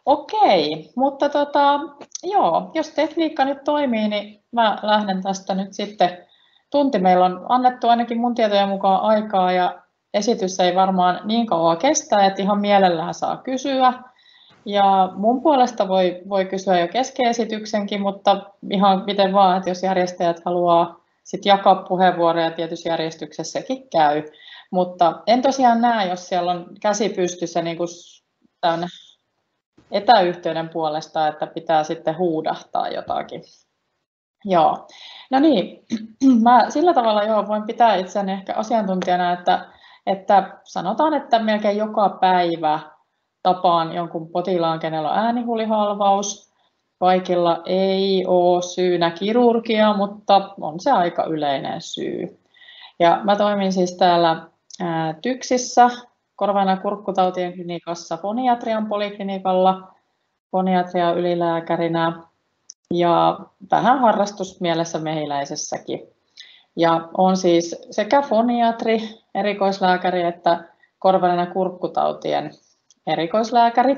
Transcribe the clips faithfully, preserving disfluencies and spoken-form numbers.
Okei, mutta tota, joo, jos tekniikka nyt toimii, niin mä lähden tästä nyt sitten. Tunti meillä on annettu ainakin mun tietojen mukaan aikaa ja esitys ei varmaan niin kauan kestä, että ihan mielellään saa kysyä. Ja mun puolesta voi, voi kysyä jo keskeesityksenkin, mutta ihan miten vaan, että jos järjestäjät haluaa sit jakaa puheenvuoroja, tietysti järjestyksessäkin käy. Mutta en tosiaan näe, jos siellä on käsi pystyssä niin kuin tämän etäyhteyden puolesta, että pitää sitten huudahtaa jotakin. Joo. No niin, mä sillä tavalla joo, voin pitää itseäni ehkä asiantuntijana, että, että sanotaan, että melkein joka päivä tapaan jonkun potilaan, kenellä on äänihulihalvaus. Kaikilla ei ole syynä kirurgia, mutta on se aika yleinen syy. Ja mä toimin siis täällä TYKSissä, korva- ja kurkkutautien klinikassa, foniatrian poliklinikalla, foniatrian ylilääkärinä ja vähän harrastusmielessä mehiläisessäkin. Ja on siis sekä foniatri, erikoislääkäri, että korva- ja kurkkutautien erikoislääkäri.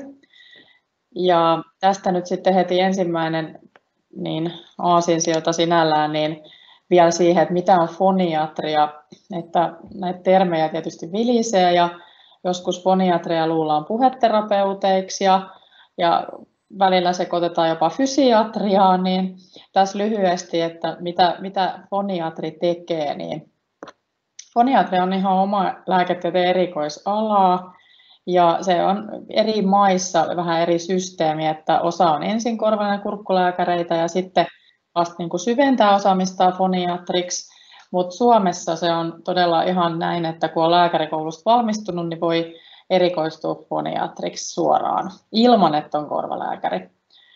Ja tästä nyt sitten heti ensimmäinen niin aasinsilta sinällään niin vielä siihen, että mitä on foniatria, että näitä termejä tietysti vilisee ja joskus foniatria luullaan puheterapeuteiksi ja, ja välillä sekoitetaan jopa fysiatriaan, niin tässä lyhyesti, että mitä, mitä foniatri tekee, niin foniatria on ihan oma lääketieteen erikoisalaa ja se on eri maissa vähän eri systeemi, että osa on ensin korva- ja kurkkulääkäreitä ja sitten vasta niin kuin syventää osaamistaan foniatriksi, mutta Suomessa se on todella ihan näin, että kun on lääkärikoulusta valmistunut, niin voi erikoistua foniatriksi suoraan ilman, että on korvalääkäri.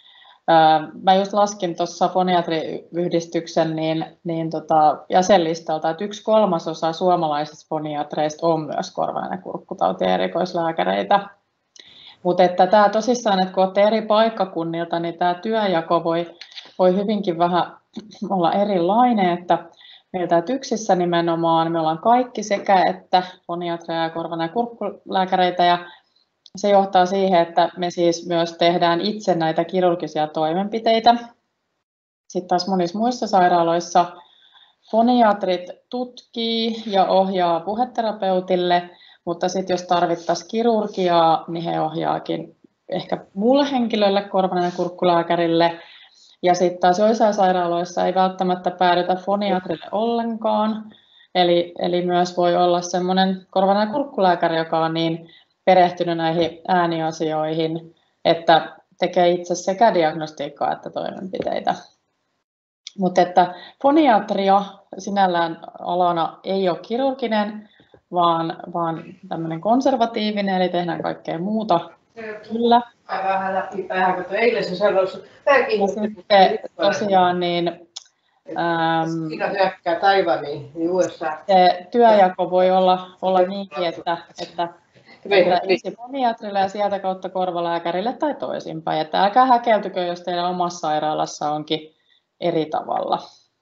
Mä just laskin tuossa foniatriyhdistyksen niin, niin tota, jäsenlistalta, että yksi kolmasosa suomalaisista foniatreista on myös korva- ja kurkkutautien erikoislääkäreitä. Mutta että tämä tosissaan, että kun olette eri paikkakunnilta, niin tämä työjako voi, voi hyvinkin vähän olla erilainen, että meillä TYKSissä nimenomaan me ollaan kaikki sekä että foniatreja ja korva- ja kurkkulääkäreitä ja se johtaa siihen, että me siis myös tehdään itse näitä kirurgisia toimenpiteitä. Sitten taas monissa muissa sairaaloissa foniatrit tutkii ja ohjaa puheterapeutille, mutta sitten jos tarvittaisiin kirurgiaa, niin he ohjaakin ehkä muulle henkilölle, korva- ja kurkkulääkärille. Ja sitten taas joissain sairaaloissa ei välttämättä päädytä foniatrille ollenkaan. Eli, eli myös voi olla semmoinen korva- ja kurkkulääkäri, joka on niin perehtynyt näihin ääniasioihin, että tekee itse sekä diagnostiikkaa että toimenpiteitä. Mutta että foniatria sinällään alana ei ole kirurginen, vaan, vaan tämmöinen konservatiivinen, eli tehdään kaikkea muuta. Kyllä. Vähän läpi päähän, kun eilen se sanoi, että tosiaan niin ähm, Kiina hyökkää Taivaniin, niin U S A. Se työjako voi olla, olla niinkin, että, että ensin foniatrille ja sieltä kautta korvalääkärille tai toisinpäin. Että älkää häkeltykö, jos teidän omassa sairaalassa onkin eri tavalla.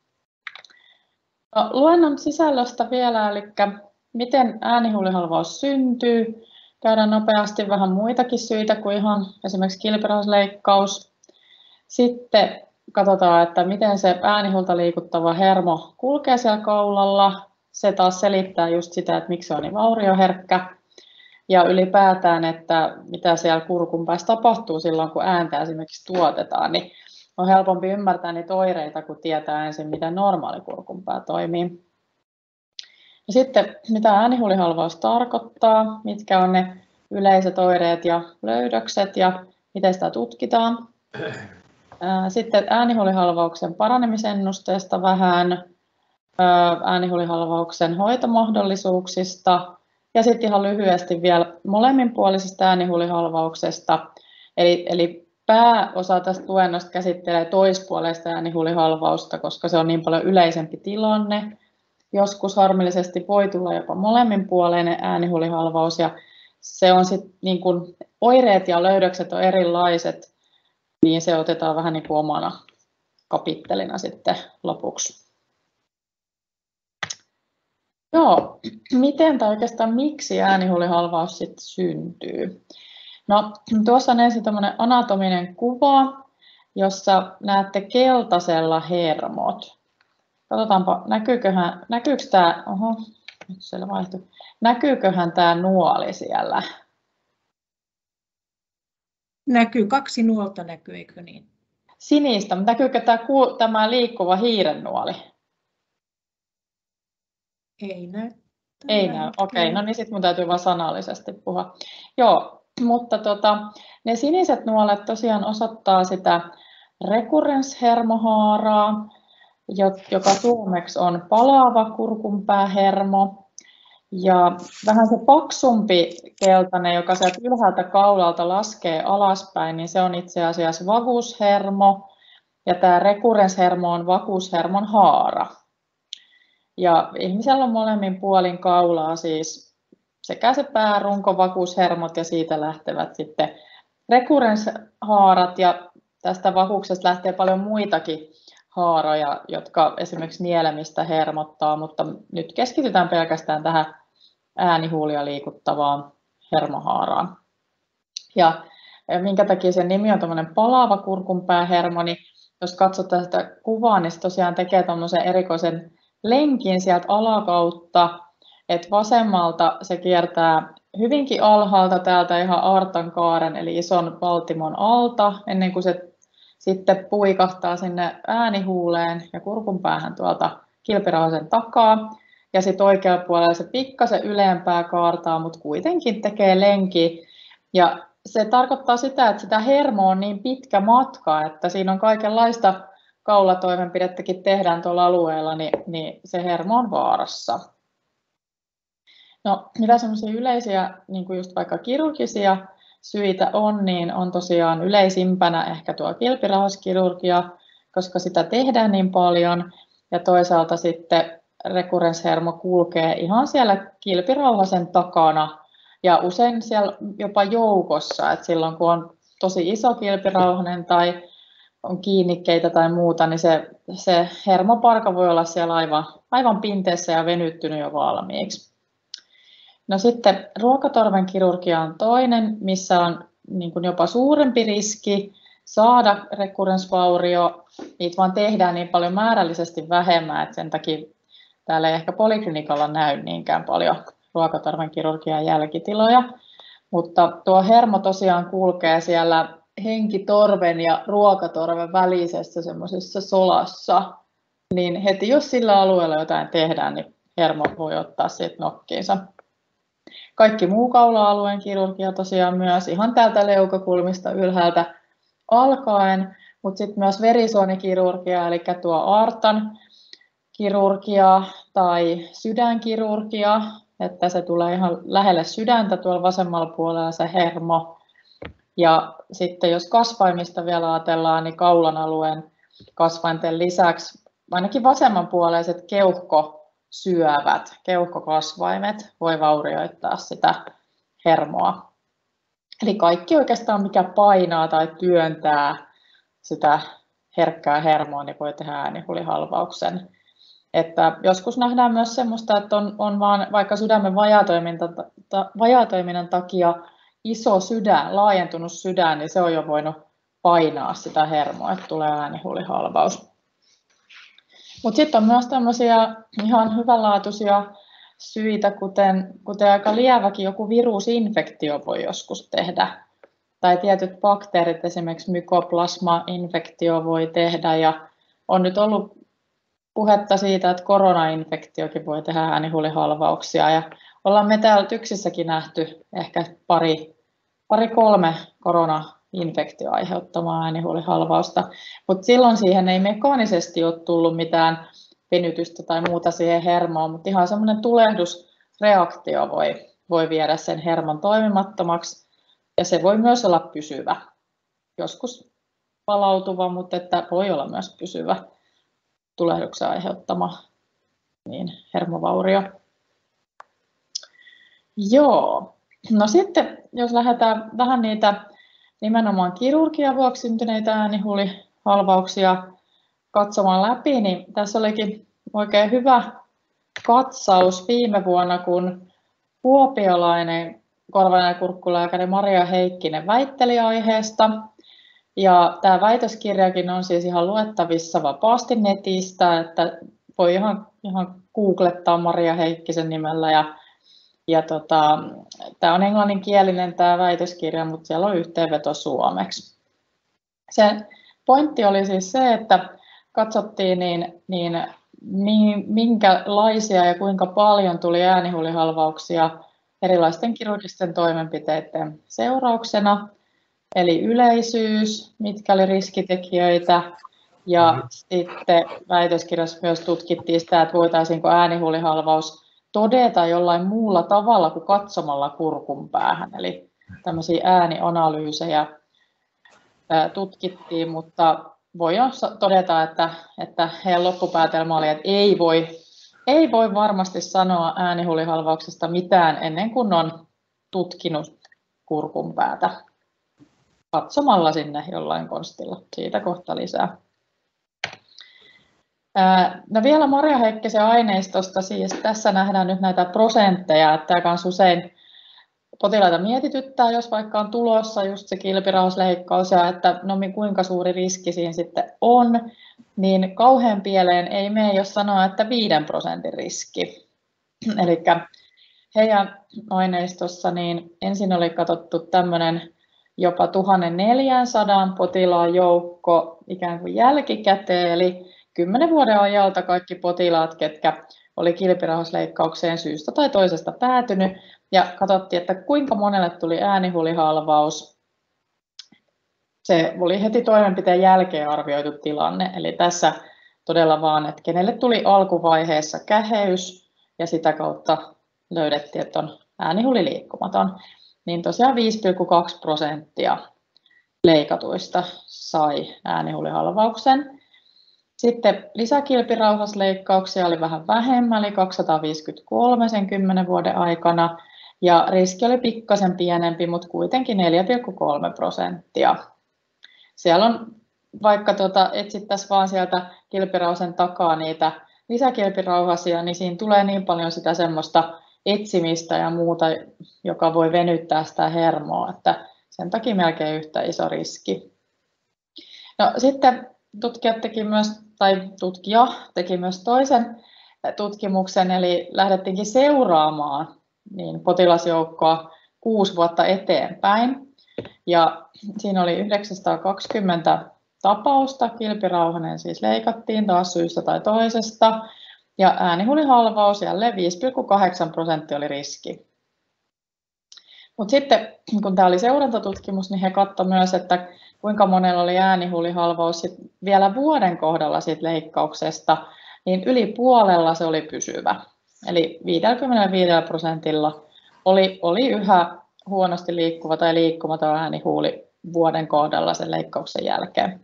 No, luennon sisällöstä vielä, eli miten äänihuulihalvaus syntyy. Käydään nopeasti vähän muitakin syitä kuin ihan esimerkiksi kilpirauhasleikkaus. Sitten katsotaan, että miten se äänihuulta liikuttava hermo kulkee siellä kaulalla. Se taas selittää just sitä, että miksi se on niin vaurioherkkä. Ja ylipäätään, että mitä siellä kurkun päässä tapahtuu silloin, kun ääntä esimerkiksi tuotetaan, niin on helpompi ymmärtää niitä oireita, kun tietää ensin, miten normaali kurkunpää toimii. Ja sitten, mitä äänihuulihalvaus tarkoittaa, mitkä on ne yleiset oireet ja löydökset ja miten sitä tutkitaan. Sitten äänihuulihalvauksen paranemisen-ennusteesta vähän, äänihuulihalvauksen hoitomahdollisuuksista ja sitten ihan lyhyesti vielä molemminpuolisesta äänihuulihalvauksesta. Eli, eli pääosa tästä luennosta käsittelee toispuoleista äänihuulihalvausta, koska se on niin paljon yleisempi tilanne. Joskus harmillisesti voi tulla jopa molemminpuoleinen äänihuulihalvaus ja se on sitten niin kuin oireet ja löydökset on erilaiset, niin se otetaan vähän niin kuin omana kapittelina sitten lopuksi. Joo, miten tai oikeastaan miksi äänihuulihalvaus sitten syntyy? No, tuossa on ensin tämmöinen anatominen kuva, jossa näette keltaisella hermot. Katsotaanpa, näkyyköhän, näkyykö tämä, oho, nyt siellä vaihtui. Näkyyköhän tämä nuoli siellä? Näkyy, kaksi nuolta näkyy, eikö niin? Sinistä, mutta näkyykö tämä, tämä liikkuva hiirennuoli? Ei näy. Ei näy, okei, okay. No niin sitten mun täytyy vaan sanallisesti puhua. Joo, mutta tota, ne siniset nuolet tosiaan osoittaa sitä rekurrenshermohaaraa, joka suomeksi on palaava kurkunpäähermo. Ja vähän se paksumpi keltainen, joka sieltä ylhäältä kaulalta laskee alaspäin, niin se on itse asiassa vagushermo. Ja tämä rekurrenshermo on vagushermon haara. Ja ihmisellä on molemmin puolin kaulaa siis sekä se päärunko, vagushermot ja siitä lähtevät sitten rekurrenshaarat. Ja tästä vakuuksesta lähtee paljon muitakin haaroja, jotka esimerkiksi nielemistä hermottaa, mutta nyt keskitytään pelkästään tähän äänihuulia liikuttavaan hermohaaraan. Ja minkä takia sen nimi on tämmöinen palaava kurkunpäähermo, niin jos katsotaan sitä kuvaa, niin se tosiaan tekee tämmöisen erikoisen lenkin sieltä alakautta, että vasemmalta se kiertää hyvinkin alhaalta täältä ihan aortankaaren eli ison valtimon alta, ennen kuin se sitten puikahtaa sinne äänihuuleen ja kurkunpäähän tuolta kilpirauhasen takaa. Ja sitten oikealla puolella se pikkasen ylempää kaartaa, mutta kuitenkin tekee lenki. Ja se tarkoittaa sitä, että sitä hermoa on niin pitkä matka, että siinä on kaikenlaista kaulatoimenpidettäkin tehdään tuolla alueella, niin, niin se hermo on vaarassa. No, mitä semmoisia yleisiä, niin kuin just vaikka kirurgisia syitä on, niin on tosiaan yleisimpänä ehkä tuo kilpirauhaskirurgia, koska sitä tehdään niin paljon. Ja toisaalta sitten rekurrenshermo kulkee ihan siellä kilpirauhasen takana ja usein siellä jopa joukossa, että silloin kun on tosi iso kilpirauhanen tai on kiinnikkeitä tai muuta, niin se, se hermoparka voi olla siellä aivan, aivan pinteessä ja venyttynyt jo valmiiksi. No sitten ruokatorven kirurgia on toinen, missä on niin kuin jopa suurempi riski saada rekurrensvaurio. Niitä vaan tehdään niin paljon määrällisesti vähemmän, että sen takia täällä ei ehkä poliklinikalla näy niinkään paljon ruokatorven kirurgian jälkitiloja. Mutta tuo hermo tosiaan kulkee siellä henkitorven ja ruokatorven välisessä semmoisessa solassa. Niin heti jos sillä alueella jotain tehdään, niin hermo voi ottaa siitä nokkiinsa. Kaikki muu kaula-alueen kirurgia tosiaan myös ihan täältä leukakulmista ylhäältä alkaen, mutta sitten myös verisuonikirurgia, eli tuo aortan kirurgia tai sydänkirurgia, että se tulee ihan lähelle sydäntä tuolla vasemmalla puolella se hermo. Ja sitten jos kasvaimista vielä ajatellaan, niin kaulan alueen kasvainten lisäksi ainakin vasemmanpuoleiset keuhkosyövät, keuhkokasvaimet voi vaurioittaa sitä hermoa. Eli kaikki oikeastaan mikä painaa tai työntää sitä herkkää hermoa, niin voi tehdä äänihuulihalvauksen. Että joskus nähdään myös sellaista, että on, on vaan vaikka sydämen vajaatoiminnan takia iso sydän, laajentunut sydän, niin se on jo voinut painaa sitä hermoa, että tulee äänihuulihalvaus. Mutta sitten on myös tämmöisiä ihan hyvänlaatuisia syitä, kuten, kuten aika lieväkin joku virusinfektio voi joskus tehdä. Tai tietyt bakteerit, esimerkiksi mykoplasma-infektio voi tehdä. Ja on nyt ollut puhetta siitä, että koronainfektiokin voi tehdä äänihuulihalvauksia. Ja ollaan me täällä TYKSissäkin nähty ehkä pari, pari kolme koronainfektio aiheuttamaa äänihuulihalvausta, mutta silloin siihen ei mekaanisesti ole tullut mitään venytystä tai muuta siihen hermoon, mutta ihan semmoinen tulehdusreaktio voi, voi viedä sen hermon toimimattomaksi ja se voi myös olla pysyvä, joskus palautuva, mutta että voi olla myös pysyvä tulehduksen aiheuttama niin hermovaurio. Joo, no sitten jos lähdetään vähän niitä nimenomaan kirurgian vuoksi syntyneitä äänihuulihalvauksia katsomaan läpi, niin tässä olikin oikein hyvä katsaus viime vuonna, kun kuopiolainen korva- ja kurkkulääkäri Maria Heikkinen väitteli aiheesta. Ja tämä väitöskirjakin on siis ihan luettavissa vapaasti netistä, että voi ihan, ihan googlettaa Maria Heikkisen nimellä. Ja, ja tota, tämä on englanninkielinen tämä väitöskirja, mutta siellä on yhteenveto suomeksi. Se pointti oli siis se, että katsottiin niin, niin minkälaisia ja kuinka paljon tuli äänihuulihalvauksia erilaisten kirurgisten toimenpiteiden seurauksena, eli yleisyys, mitkä oli riskitekijöitä, ja sitten väitöskirjassa myös tutkittiin sitä, että voitaisiinko äänihuulihalvaus todeta jollain muulla tavalla kuin katsomalla kurkun päähän, eli tämmöisiä äänianalyysejä tutkittiin, mutta voi todeta, että, että heidän loppupäätelmä oli, että ei voi, ei voi varmasti sanoa äänihuulihalvauksesta mitään ennen kuin on tutkinut kurkun päätä katsomalla sinne jollain konstilla. Siitä kohta lisää. No vielä Maria Heikkisen aineistosta, siis tässä nähdään nyt näitä prosentteja, että tämä kanssa usein potilaita mietityttää, jos vaikka on tulossa just se kilpirauhasleikkaus ja että no kuinka suuri riski siinä sitten on, niin kauhean pieleen ei mene, jos sanoo, että viiden prosentin riski. Eli heidän aineistossa niin ensin oli katsottu tämmöinen jopa tuhatneljäsataa potilaan joukko ikään kuin jälkikäteen, eli kymmenen vuoden ajalta kaikki potilaat, ketkä oli kilpirauhasleikkaukseen syystä tai toisesta päätynyt, ja katsottiin, että kuinka monelle tuli äänihuulihalvaus. Se oli heti toimenpiteen jälkeen arvioitu tilanne, eli tässä todella vaan, että kenelle tuli alkuvaiheessa käheys, ja sitä kautta löydettiin, että on äänihuuli liikkumaton, niin tosiaan viisi pilkku kaksi prosenttia leikatuista sai äänihuulihalvauksen. Sitten lisäkilpirauhasleikkauksia oli vähän vähemmän, eli kaksisataaviisikymmentäkolme sen kymmenen vuoden aikana, ja riski oli pikkasen pienempi, mutta kuitenkin neljä pilkku kolme prosenttia. Siellä on, vaikka tuota, etsittäisiin vaan sieltä kilpirauhasen takaa niitä lisäkilpirauhasia, niin siinä tulee niin paljon sitä semmoista etsimistä ja muuta, joka voi venyttää sitä hermoa, että sen takia melkein yhtä iso riski. No, sitten tutkijat teki myös, tai tutkija teki myös toisen tutkimuksen, eli lähdettiinkin seuraamaan niin potilasjoukkoa kuusi vuotta eteenpäin. Ja siinä oli yhdeksänsataakaksikymmentä tapausta, kilpirauhanen siis leikattiin taas syystä tai toisesta, ja äänihuulihalvaus jälleen viisi pilkku kahdeksan prosenttia oli riski. Mutta sitten kun tämä oli seurantatutkimus, niin he katsoivat myös, että kuinka monella oli äänihuulihalvaus sit vielä vuoden kohdalla siitä leikkauksesta, niin yli puolella se oli pysyvä. Eli viisikymmentäviisi prosentilla oli, oli yhä huonosti liikkuva tai liikkumaton äänihuuli vuoden kohdalla sen leikkauksen jälkeen.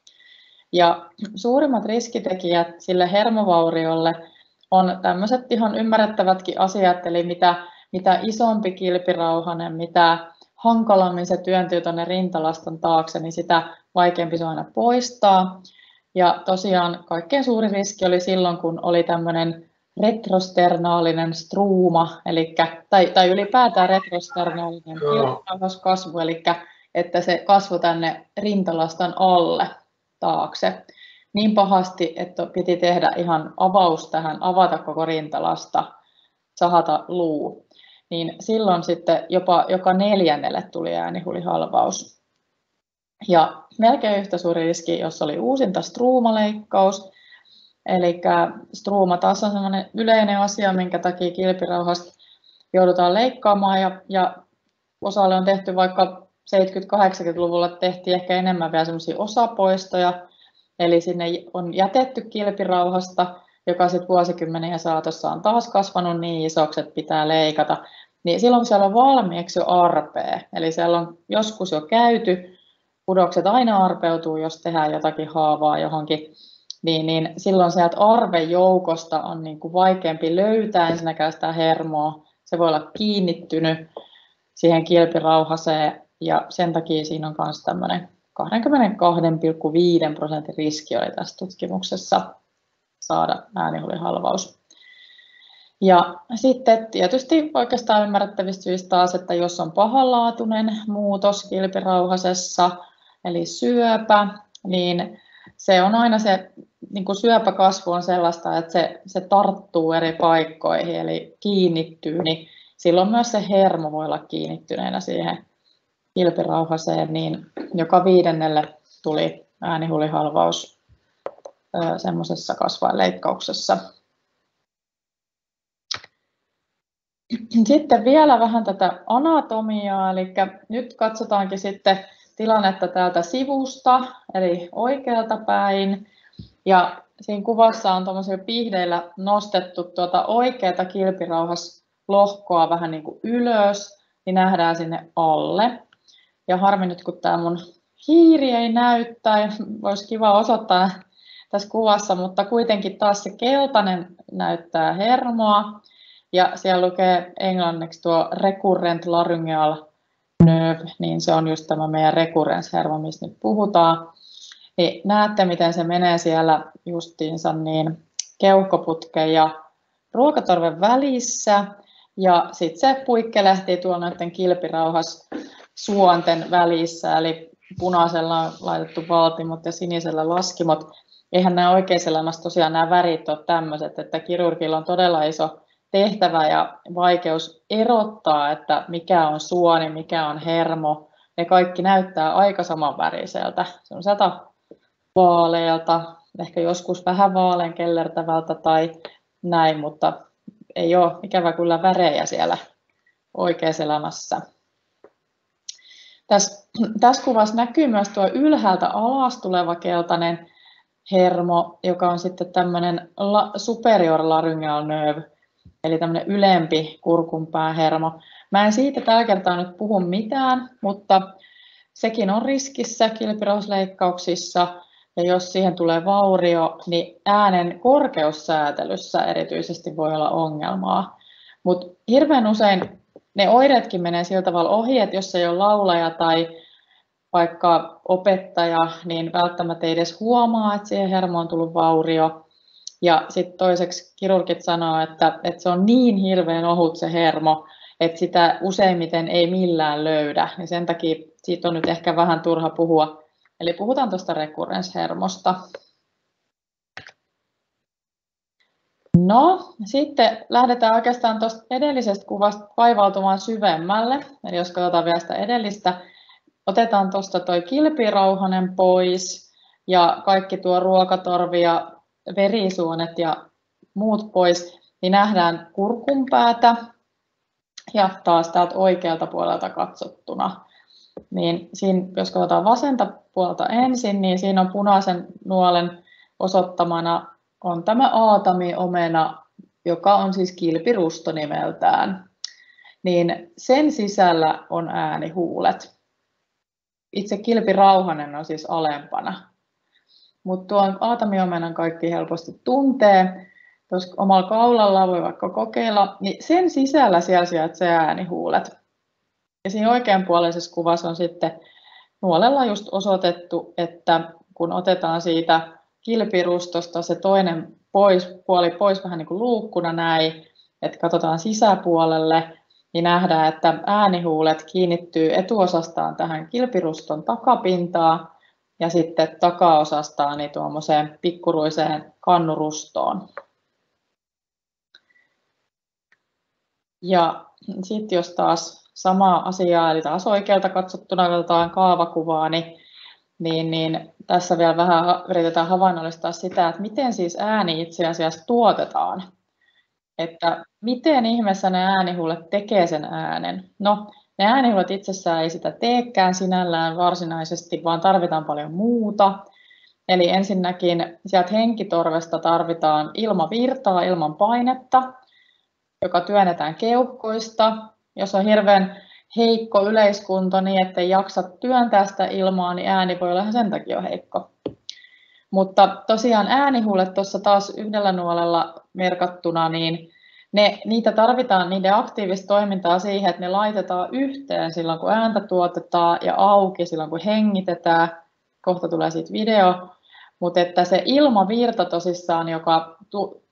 Ja suurimmat riskitekijät sille hermovauriolle on tämmöiset ihan ymmärrettävätkin asiat, eli mitä, mitä isompi kilpirauhanen, mitä hankalammin se työntyy tuonne rintalaston taakse, niin sitä vaikeampi se on aina poistaa. Ja tosiaan kaikkein suurin riski oli silloin, kun oli tämmöinen retrosternaalinen struuma, eli, tai, tai ylipäätään retrosternaalinen kilpirauhaskasvu, eli että se kasvoi tänne rintalaston alle taakse niin pahasti, että piti tehdä ihan avaus tähän, avata koko rintalasta, sahata luu. Niin silloin sitten jopa joka neljännelle tuli äänihuulihalvaus. Ja melkein yhtä suuri riski, jos oli uusinta struumaleikkaus. Eli struuma taas on sellainen yleinen asia, minkä takia kilpirauhasta joudutaan leikkaamaan. Ja, ja osalle on tehty vaikka seitsemänkymmentä-kahdeksankymmentäluvulla tehtiin ehkä enemmän vielä sellaisia osapoistoja. Eli sinne on jätetty kilpirauhasta, joka sitten vuosikymmenien saatossa on taas kasvanut niin isoksi, että pitää leikata. Niin silloin siellä on valmiiksi jo arpea. Eli siellä on joskus jo käyty, kudokset aina arpeutuu, jos tehdään jotakin haavaa johonkin. Niin, niin silloin sieltä arvejoukosta on niin kuin vaikeampi löytää ensinnäkään sitä hermoa. Se voi olla kiinnittynyt siihen kilpirauhaseen ja sen takia siinä on myös tämmöinen kaksikymmentäkaksi pilkku viisi prosentin riski oli tässä tutkimuksessa saada äänihuulihalvaus. Ja sitten tietysti oikeastaan ymmärrettävistä syistä taas, että jos on pahanlaatuinen muutos kilpirauhasessa, eli syöpä, niin se on aina se niin kuin syöpäkasvu on sellaista, että se, se tarttuu eri paikkoihin, eli kiinnittyy, niin silloin myös se hermo voi olla kiinnittyneenä siihen kilpirauhaseen, niin joka viidennelle tuli äänihulihalvaus semmoisessa kasvainleikkauksessa. Sitten vielä vähän tätä anatomiaa, eli nyt katsotaankin sitten tilannetta täältä sivusta, eli oikealta päin. Ja siinä kuvassa on tuollaisilla pihdeillä nostettu tuota oikeata kilpirauhaslohkoa vähän niin kuin ylös, niin nähdään sinne alle. Ja harmi nyt, kun tämä mun hiiri ei näy, tai olisi kiva osoittaa tässä kuvassa, mutta kuitenkin taas se keltainen näyttää hermoa. Ja siellä lukee englanniksi tuo recurrent laryngeal nerve, niin se on just tämä meidän recurrence-hermo, mistä nyt puhutaan. Niin näette, miten se menee siellä justiinsa niin keuhkoputken ja ruokatorven välissä. Ja sitten se puikkelehtii tuolla noiden kilpirauhassuonten välissä, eli punaisella on laitettu valtimot ja sinisellä laskimot. Eihän nämä oikeassa elämässä tosiaan nämä värit ole tämmöiset, että kirurgilla on todella iso tehtävä ja vaikeus erottaa, että mikä on suoni, mikä on hermo. Ne kaikki näyttää aika samanväriseltä. Sellaiselta vaalealta, ehkä joskus vähän vaalean kellertävältä tai näin, mutta ei ole ikävä kyllä värejä siellä oikeassa elämässä. Tässä, tässä kuvassa näkyy myös tuo ylhäältä alas tuleva keltainen hermo, joka on sitten tämmöinen superior laryngeal nerve, eli tämmöinen ylempi kurkunpäähermo. Mä en siitä tällä kertaa nyt puhu mitään, mutta sekin on riskissä kilpirauhasleikkauksissa, ja jos siihen tulee vaurio, niin äänen korkeussäätelyssä erityisesti voi olla ongelmaa. Mutta hirveän usein ne oireetkin menee sillä tavalla ohi, että jos ei ole laulaja tai vaikka opettaja, niin välttämättä ei edes huomaa, että siihen hermoon on tullut vaurio. Ja sitten toiseksi kirurgit sanoo, että, että se on niin hirveän ohut se hermo, että sitä useimmiten ei millään löydä. Ja sen takia siitä on nyt ehkä vähän turha puhua. Eli puhutaan tuosta recurrence-hermosta. No, sitten lähdetään oikeastaan tuosta edellisestä kuvasta vaivautumaan syvemmälle. Eli jos katsotaan vielä sitä edellistä, otetaan tuosta tuo kilpirauhanen pois ja kaikki tuo ruokatorvi ja verisuonet ja muut pois, niin nähdään kurkunpäätä ja taas täältä oikealta puolelta katsottuna. Niin siinä, jos katsotaan vasenta puolta ensin, niin siinä on punaisen nuolen osoittamana on tämä aatamiomena, joka on siis kilpirusto nimeltään. Niin sen sisällä on äänihuulet. Itse kilpirauhanen on siis alempana. Mutta tuon aatamiomenan kaikki helposti tuntee. Tuossa omalla kaulalla voi vaikka kokeilla, niin sen sisällä siellä sijaitsee äänihuulet. Ja siinä oikeanpuoleisessa kuvassa on sitten nuolella just osoitettu, että kun otetaan siitä kilpirustosta se toinen pois, puoli pois vähän niin kuin luukkuna näin, että katsotaan sisäpuolelle, niin nähdään, että äänihuulet kiinnittyy etuosastaan tähän kilpiruston takapintaan ja sitten takaosastaan niin tuommoiseen pikkuruiseen kannurustoon. Ja sitten jos taas sama asia, eli taas oikealta katsottuna katsotaan kaavakuvaa, niin, niin, niin tässä vielä vähän yritetään havainnollistaa sitä, että miten siis ääni itse asiassa tuotetaan. Että miten ihmeessä ne äänihuulet tekee sen äänen. No, ne äänihuulet itsessään ei sitä teekään sinällään varsinaisesti, vaan tarvitaan paljon muuta. Eli ensinnäkin sieltä henkitorvesta tarvitaan ilmavirtaa, ilman painetta, joka työnnetään keuhkoista. Jos on hirveän heikko yleiskunto niin, ettei jaksa työntää sitä ilmaa, niin ääni voi olla ihan sen takia heikko. Mutta tosiaan äänihuulet tuossa taas yhdellä nuolella merkattuna, niin ne, niitä tarvitaan niiden aktiivista toimintaa siihen, että ne laitetaan yhteen silloin, kun ääntä tuotetaan ja auki silloin, kun hengitetään. Kohta tulee siitä video. Mutta että se ilmavirta tosissaan, joka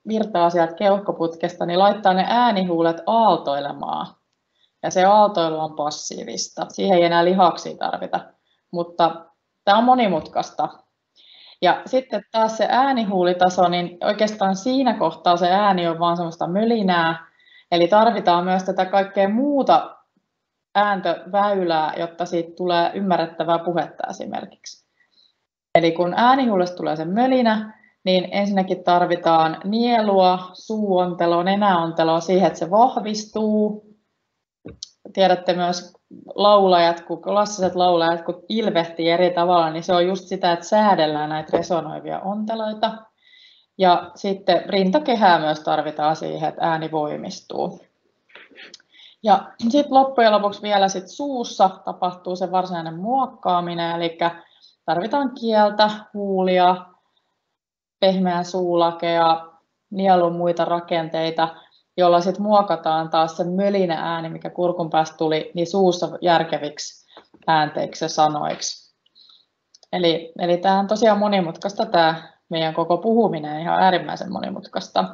virtaa sieltä keuhkoputkesta, niin laittaa ne äänihuulet aaltoilemaan. Ja se aaltoilu on passiivista. Siihen ei enää lihaksia tarvita, mutta tämä on monimutkaista. Ja sitten taas se äänihuulitaso, niin oikeastaan siinä kohtaa se ääni on vaan semmoista mölinää. Eli tarvitaan myös tätä kaikkea muuta ääntöväylää, jotta siitä tulee ymmärrettävää puhetta esimerkiksi. Eli kun äänihuulesta tulee se mölinä, niin ensinnäkin tarvitaan nielua, suuonteloa, nenäonteloa siihen, että se vahvistuu. Tiedätte myös laulajat, kun klassiset laulajat, kun ilvehtii eri tavalla, niin se on just sitä, että säädellään näitä resonoivia onteloita. Ja sitten rintakehää myös tarvitaan siihen, että ääni voimistuu. Ja sitten loppujen lopuksi vielä sit suussa tapahtuu se varsinainen muokkaaminen, eli tarvitaan kieltä, huulia, pehmeää suulakea, nielun muita rakenteita, jolla sitten muokataan taas se mölinä ääni, mikä kurkun päästä tuli, niin suussa järkeviksi äänteiksi ja sanoiksi. Eli, eli tämä on tosiaan monimutkaista, tämä meidän koko puhuminen ihan äärimmäisen monimutkaista.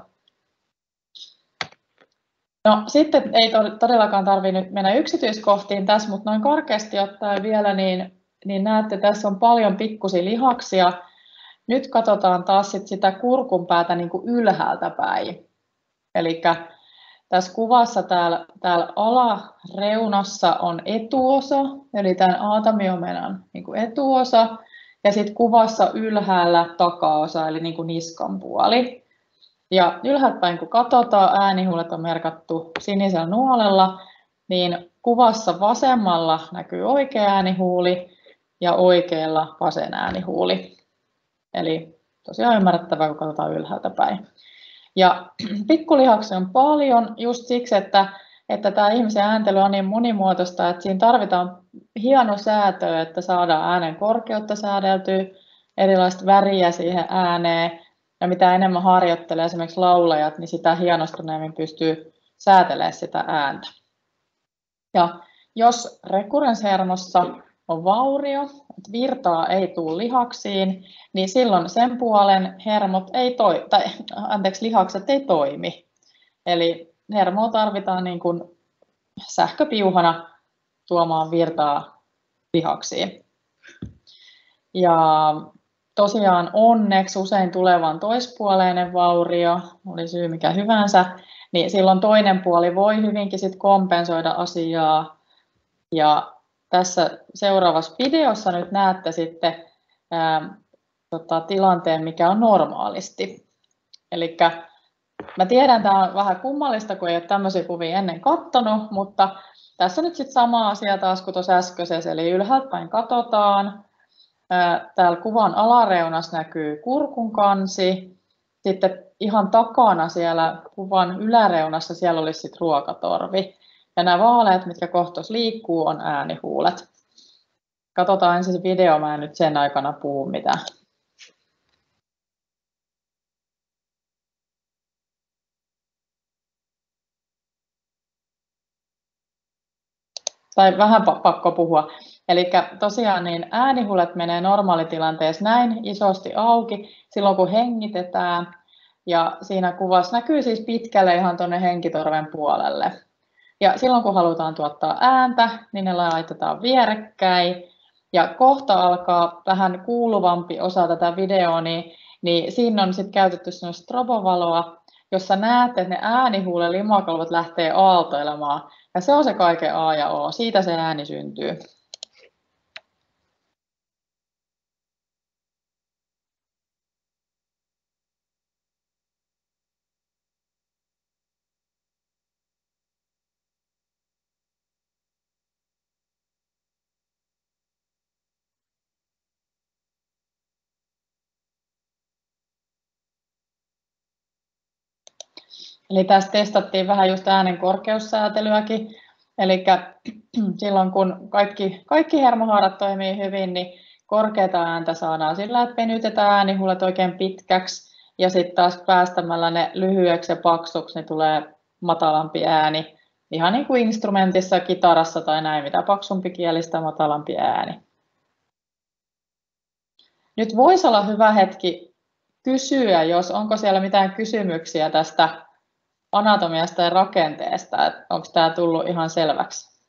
No sitten ei todellakaan tarvitse nyt mennä yksityiskohtiin tässä, mutta noin karkeasti ottaen vielä, niin, niin näette, että tässä on paljon pikkusia lihaksia. Nyt katsotaan taas sit sitä kurkun päätä niin kuin ylhäältä päin. Eli tässä kuvassa täällä, täällä alareunassa on etuosa, eli tämän aatamiomenan niin kuin etuosa, ja sitten kuvassa ylhäällä takaosa, eli niin kuin niskan puoli. Ja ylhäältä päin kun katsotaan, äänihuulet on merkattu sinisellä nuolella, niin kuvassa vasemmalla näkyy oikea äänihuuli ja oikealla vasen äänihuuli. Eli tosiaan ymmärrettävää, kun katsotaan ylhäältä päin. Ja pikkulihaksia on paljon just siksi, että, että tämä ihmisen ääntely on niin monimuotoista, että siinä tarvitaan hieno säätö, että saadaan äänen korkeutta säädeltyä, erilaista väriä siihen ääneen. Ja mitä enemmän harjoittelee esimerkiksi laulajat, niin sitä hienostuneemmin pystyy säätelemään sitä ääntä. Ja jos rekurrenshermossa on vaurio, että virtaa ei tule lihaksiin, niin silloin sen puolen hermot ei toi, tai, anteeksi, lihakset ei toimi. Eli hermoa tarvitaan niin kuin sähköpiuhana tuomaan virtaa lihaksiin. Ja tosiaan onneksi usein tulevan toispuoleinen vaurio, oli syy mikä hyvänsä, niin silloin toinen puoli voi hyvinkin sit kompensoida asiaa. Ja tässä seuraavassa videossa nyt näette sitten ää, tota, tilanteen, mikä on normaalisti. Eli mä tiedän, että tämä on vähän kummallista, kun ei ole tämmöisiä kuvia ennen katsonut, mutta tässä nyt sitten sama asia taas kuin tuossa äskeisessä, eli ylhäältä päin katsotaan. Täällä kuvan alareunassa näkyy kurkun kansi, sitten ihan takana siellä kuvan yläreunassa siellä olisi sitten ruokatorvi. Ja nämä vaaleat, mitkä kohtos liikkuu, on äänihuulet. Katsotaan ensin se video, mä en nyt sen aikana puhu mitään. Tai vähän pakko puhua. Eli tosiaan niin äänihuulet menee normaalitilanteessa näin isosti auki silloin, kun hengitetään. Ja siinä kuvassa näkyy siis pitkälle ihan tuonne henkitorven puolelle. Ja silloin, kun halutaan tuottaa ääntä, niin ne laitetaan vierekkäin. Ja kohta alkaa vähän kuuluvampi osa tätä videoa, niin, niin siinä on sitten käytetty strobovaloa, jossa näette, että ne äänihuulen limakalvot lähtee aaltoilemaan. Ja se on se kaiken A ja O. Siitä se ääni syntyy. Eli tässä testattiin vähän just äänen korkeussäätelyäkin. Eli silloin kun kaikki, kaikki hermohaarat toimii hyvin, niin korkeata ääntä saadaan sillä, että venytetään äänihuulet oikein pitkäksi. Ja sitten taas päästämällä ne lyhyeksi ja paksuksi, niin tulee matalampi ääni. Ihan niin kuin instrumentissa, kitarassa tai näin, mitä paksumpi kieli, sitä matalampi ääni. Nyt voisi olla hyvä hetki kysyä, jos onko siellä mitään kysymyksiä tästä anatomiasta ja rakenteesta, että onko tämä tullut ihan selväksi?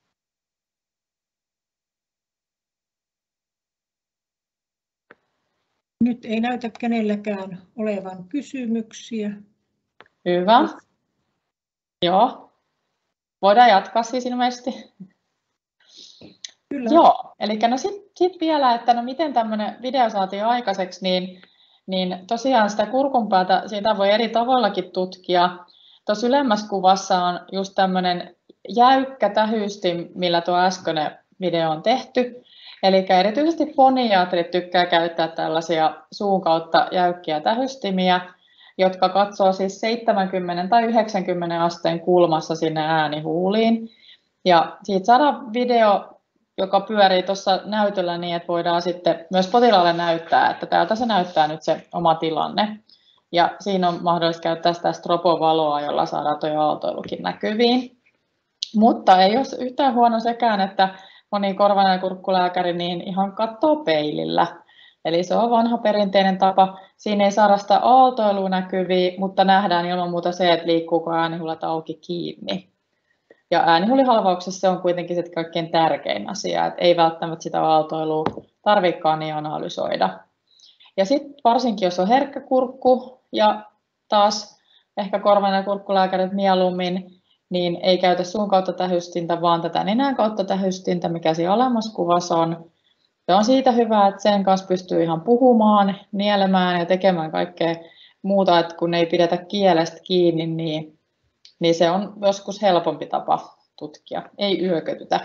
Nyt ei näytä kenelläkään olevan kysymyksiä. Hyvä. Joo. Voidaan jatkaa siis ilmeisesti. Kyllä. Joo, eli no sitten sit vielä, että no miten tämmöinen video saatiin aikaiseksi, niin, niin tosiaan sitä kurkunpäätä, siitä voi eri tavoillakin tutkia. Tuossa ylemmässä kuvassa on just tämmöinen jäykkä tähystin, millä tuo äskeinen video on tehty. Eli erityisesti foniatrit tykkää käyttää tällaisia suun kautta jäykkiä tähystimiä, jotka katsoo siis seitsemänkymmentä tai yhdeksänkymmentä asteen kulmassa sinne äänihuuliin. Ja siitä saadaan video, joka pyörii tuossa näytöllä niin, että voidaan sitten myös potilaalle näyttää, että täältä se näyttää nyt se oma tilanne. Ja siinä on mahdollista käyttää sitä stropovaloa, jolla saadaan tuo aaltoilukin näkyviin. Mutta ei ole yhtään huono sekään, että moni korva- ja kurkkulääkäri niin ihan katsoo peilillä. Eli se on vanha perinteinen tapa. Siinä ei saada sitä aaltoilua näkyviin, mutta nähdään ilman muuta se, että liikkuuko äänihuulet auki kiinni. Ja äänihuulihalvauksessa se on kuitenkin se kaikkein tärkein asia, että ei välttämättä sitä aaltoilua tarvitsekaan niin analysoida. Ja sitten varsinkin, jos on herkkä kurkku ja taas ehkä korvan- ja kurkkulääkärit mieluummin, niin ei käytä suun kautta tähystintä, vaan tätä nenän kautta tähystintä, mikä siinä alemmassa kuvassa on. Se on siitä hyvä, että sen kanssa pystyy ihan puhumaan, nielemään ja tekemään kaikkea muuta, että kun ei pidetä kielestä kiinni, niin, niin se on joskus helpompi tapa tutkia, ei yökötytä.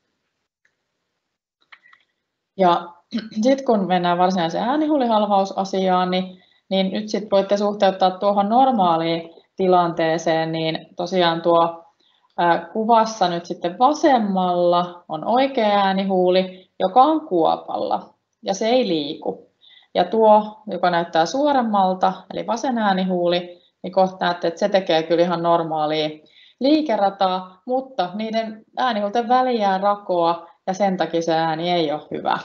Ja sitten kun mennään varsinaiseen äänihuulihalvausasiaan, niin, niin nyt sit voitte suhteuttaa tuohon normaaliin tilanteeseen, niin tosiaan tuo ää, kuvassa nyt sitten vasemmalla on oikea äänihuuli, joka on kuopalla ja se ei liiku. Ja tuo, joka näyttää suoremmalta, eli vasen äänihuuli, niin kohta näette, että se tekee kyllä ihan normaalia liikerataa, mutta niiden äänihuulten väliin jää rakoa ja sen takia se ääni ei ole hyvä.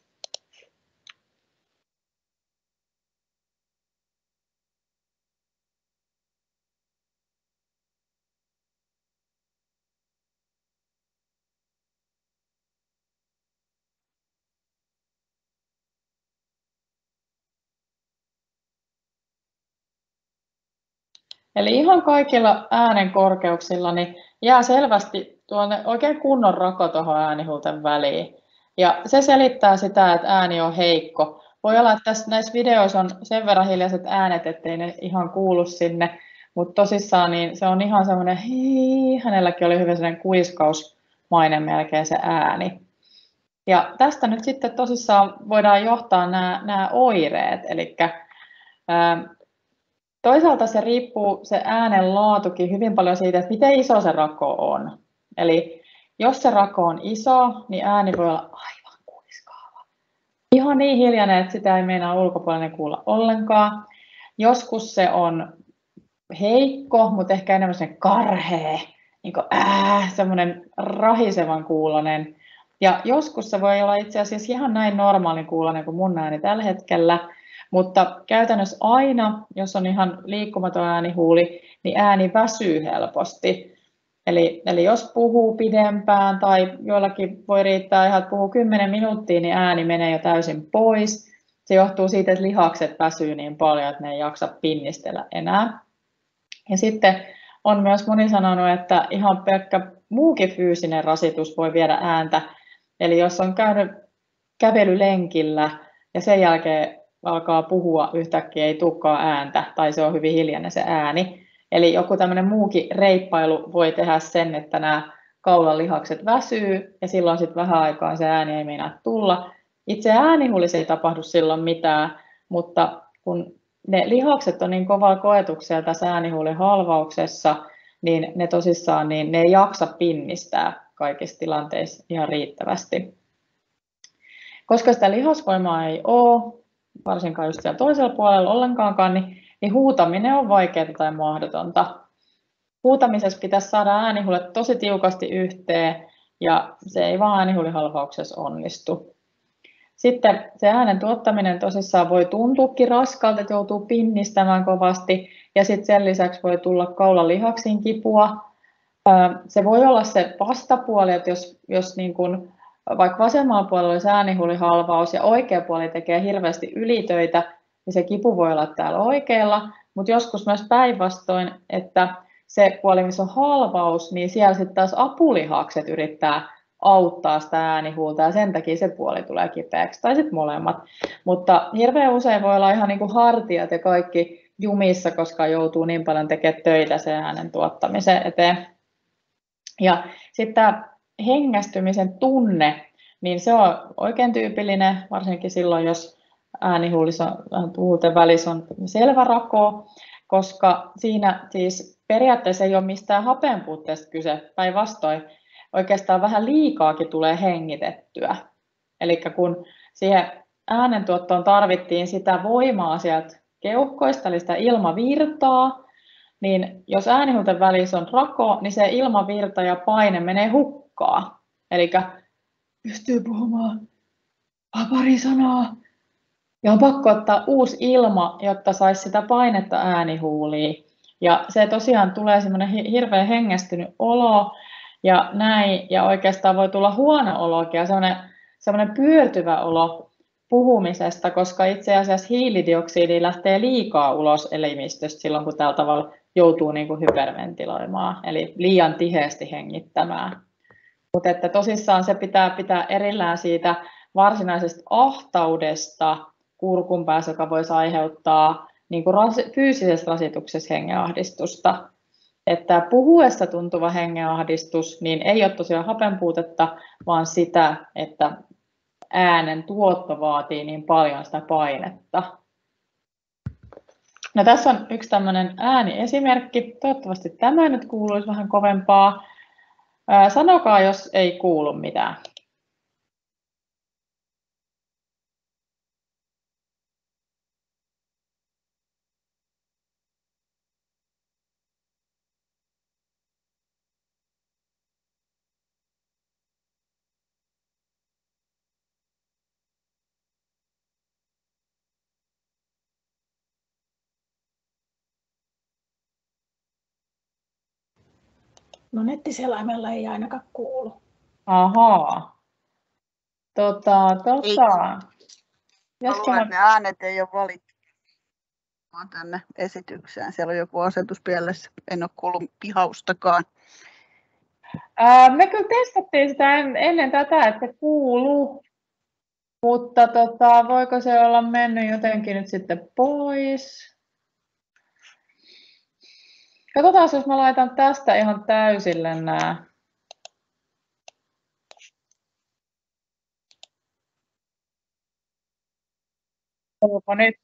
Eli ihan kaikilla äänen korkeuksilla niin jää selvästi tuonne oikein kunnon rako tuohon äänihuulten väliin. Ja se selittää sitä, että ääni on heikko. Voi olla, että tässä, näissä videoissa on sen verran hiljaiset äänet, ettei ne ihan kuulu sinne. Mutta tosissaan niin se on ihan semmoinen, hii, hänelläkin oli hyvin sellainen kuiskausmainen melkein se ääni. Ja tästä nyt sitten tosissaan voidaan johtaa nämä, nämä oireet. Eli ää, toisaalta se riippuu se äänen laatukin hyvin paljon siitä, että miten iso se rako on. Eli jos se rako on iso, niin ääni voi olla aivan kuiskaava. Ihan niin hiljainen, että sitä ei meinaa ulkopuolinen kuulla ollenkaan. Joskus se on heikko, mutta ehkä enemmän semmoinen karhea, niin kuin äh, semmoinen rahisevan kuulonen. Ja joskus se voi olla itse asiassa ihan näin normaalin kuulonen kuin mun ääni tällä hetkellä. Mutta käytännössä aina, jos on ihan liikkumaton äänihuuli, niin ääni väsyy helposti. Eli, eli jos puhuu pidempään tai joillakin voi riittää ihan, että puhuu kymmenen minuuttia, niin ääni menee jo täysin pois. Se johtuu siitä, että lihakset väsyy niin paljon, että ne ei jaksa pinnistellä enää. Ja sitten on myös moni sanonut, että ihan pelkkä muukin fyysinen rasitus voi viedä ääntä. Eli jos on käynyt kävelylenkillä ja sen jälkeen alkaa puhua yhtäkkiä, ei tulekaan ääntä tai se on hyvin hiljainen se ääni. Eli joku tämmöinen muukin reippailu voi tehdä sen, että nämä kaulalihakset väsyy ja silloin sitten vähän aikaa se ääni ei meinaa tulla. Itse äänihuulissa ei tapahdu silloin mitään, mutta kun ne lihakset on niin kovalla koetuksella tässä äänihuulin halvauksessa, niin ne tosissaan niin ne ei jaksa pinnistää kaikissa tilanteissa ihan riittävästi. Koska sitä lihasvoimaa ei ole, varsinkaan just siellä toisella puolella ollenkaankaan, niin, niin huutaminen on vaikeaa tai mahdotonta. Huutamisessa pitäisi saada äänihuulet tosi tiukasti yhteen ja se ei vaan äänihuulihalvauksessa onnistu. Sitten se äänen tuottaminen tosissaan voi tuntuukin raskalta, että joutuu pinnistämään kovasti, ja sitten sen lisäksi voi tulla kaulalihaksin kipua. Se voi olla se vastapuoli, että jos, jos niin kun vaikka vasemmalla puolella olisi äänihuulihalvaus ja oikea puoli tekee hirveästi ylitöitä, niin se kipu voi olla täällä oikealla, mutta joskus myös päinvastoin, että se puoli, missä on halvaus, niin siellä sitten taas apulihakset yrittää auttaa sitä äänihuulta ja sen takia se puoli tulee kipeäksi, tai sitten molemmat. Mutta hirveän usein voi olla ihan niin kuin hartiat ja kaikki jumissa, koska joutuu niin paljon tekemään töitä sen äänen tuottamisen eteen. Ja sitten tämä hengästymisen tunne, niin se on oikein tyypillinen, varsinkin silloin, jos äänihuulten välissä on selvä rako, koska siinä siis periaatteessa ei ole mistään hapenpuutteesta kyse, päinvastoin oikeastaan vähän liikaakin tulee hengitettyä. Eli kun siihen äänentuottoon tarvittiin sitä voimaa sieltä keuhkoista, eli sitä ilmavirtaa, niin jos äänihuulten välissä on rako, niin se ilmavirta ja paine menee hukkaan. Eli pystyy puhumaan pari sanaa. Ja on pakko ottaa uusi ilma, jotta saisi sitä painetta äänihuuliin. Ja se tosiaan tulee semmoinen hirveän hengästynyt olo ja näin. Ja oikeastaan voi tulla huono olokin ja semmoinen, semmoinen pyörtyvä olo puhumisesta, koska itse asiassa hiilidioksidi lähtee liikaa ulos elimistöstä silloin, kun tällä tavalla joutuu niin kuin hyperventiloimaan, eli liian tiheästi hengittämään. Mutta että tosissaan se pitää pitää erillään siitä varsinaisesta ahtaudesta kurkun päässä, joka voisi aiheuttaa niin kuin fyysisessä rasituksessa hengenahdistusta. Että puhuessa tuntuva hengenahdistus niin ei ole tosiaan hapenpuutetta, vaan sitä, että äänen tuotto vaatii niin paljon sitä painetta. No, tässä on yksi tämmöinen ääniesimerkki. Toivottavasti tämä nyt kuuluisi vähän kovempaa. Ää, sanokaa, jos ei kuulu mitään. No nettiselaimella ei ainakaan kuulu. Ahaa. Tota, tota. Mä luulen, että ne äänet ei ole valittu tänne esitykseen. Siellä on joku asetus pielessä. En ole kuullut pihaustakaan. Ää, me kyllä testattiin sitä ennen tätä, että se kuuluu. Mutta tota, voiko se olla mennyt jotenkin nyt sitten pois? Katsotaan, jos mä laitan tästä ihan täysille nämä. Kuuluuko nyt?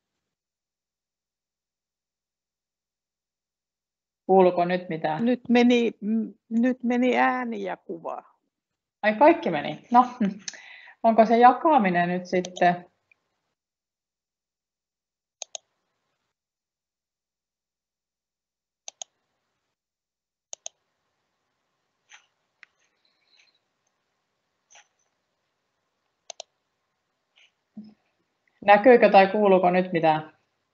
Kuuluuko nyt mitään? Nyt meni, nyt meni ääni ja kuva. Ai kaikki meni. No, onko se jakaminen nyt sitten? Näkyykö tai kuuluuko nyt mitään?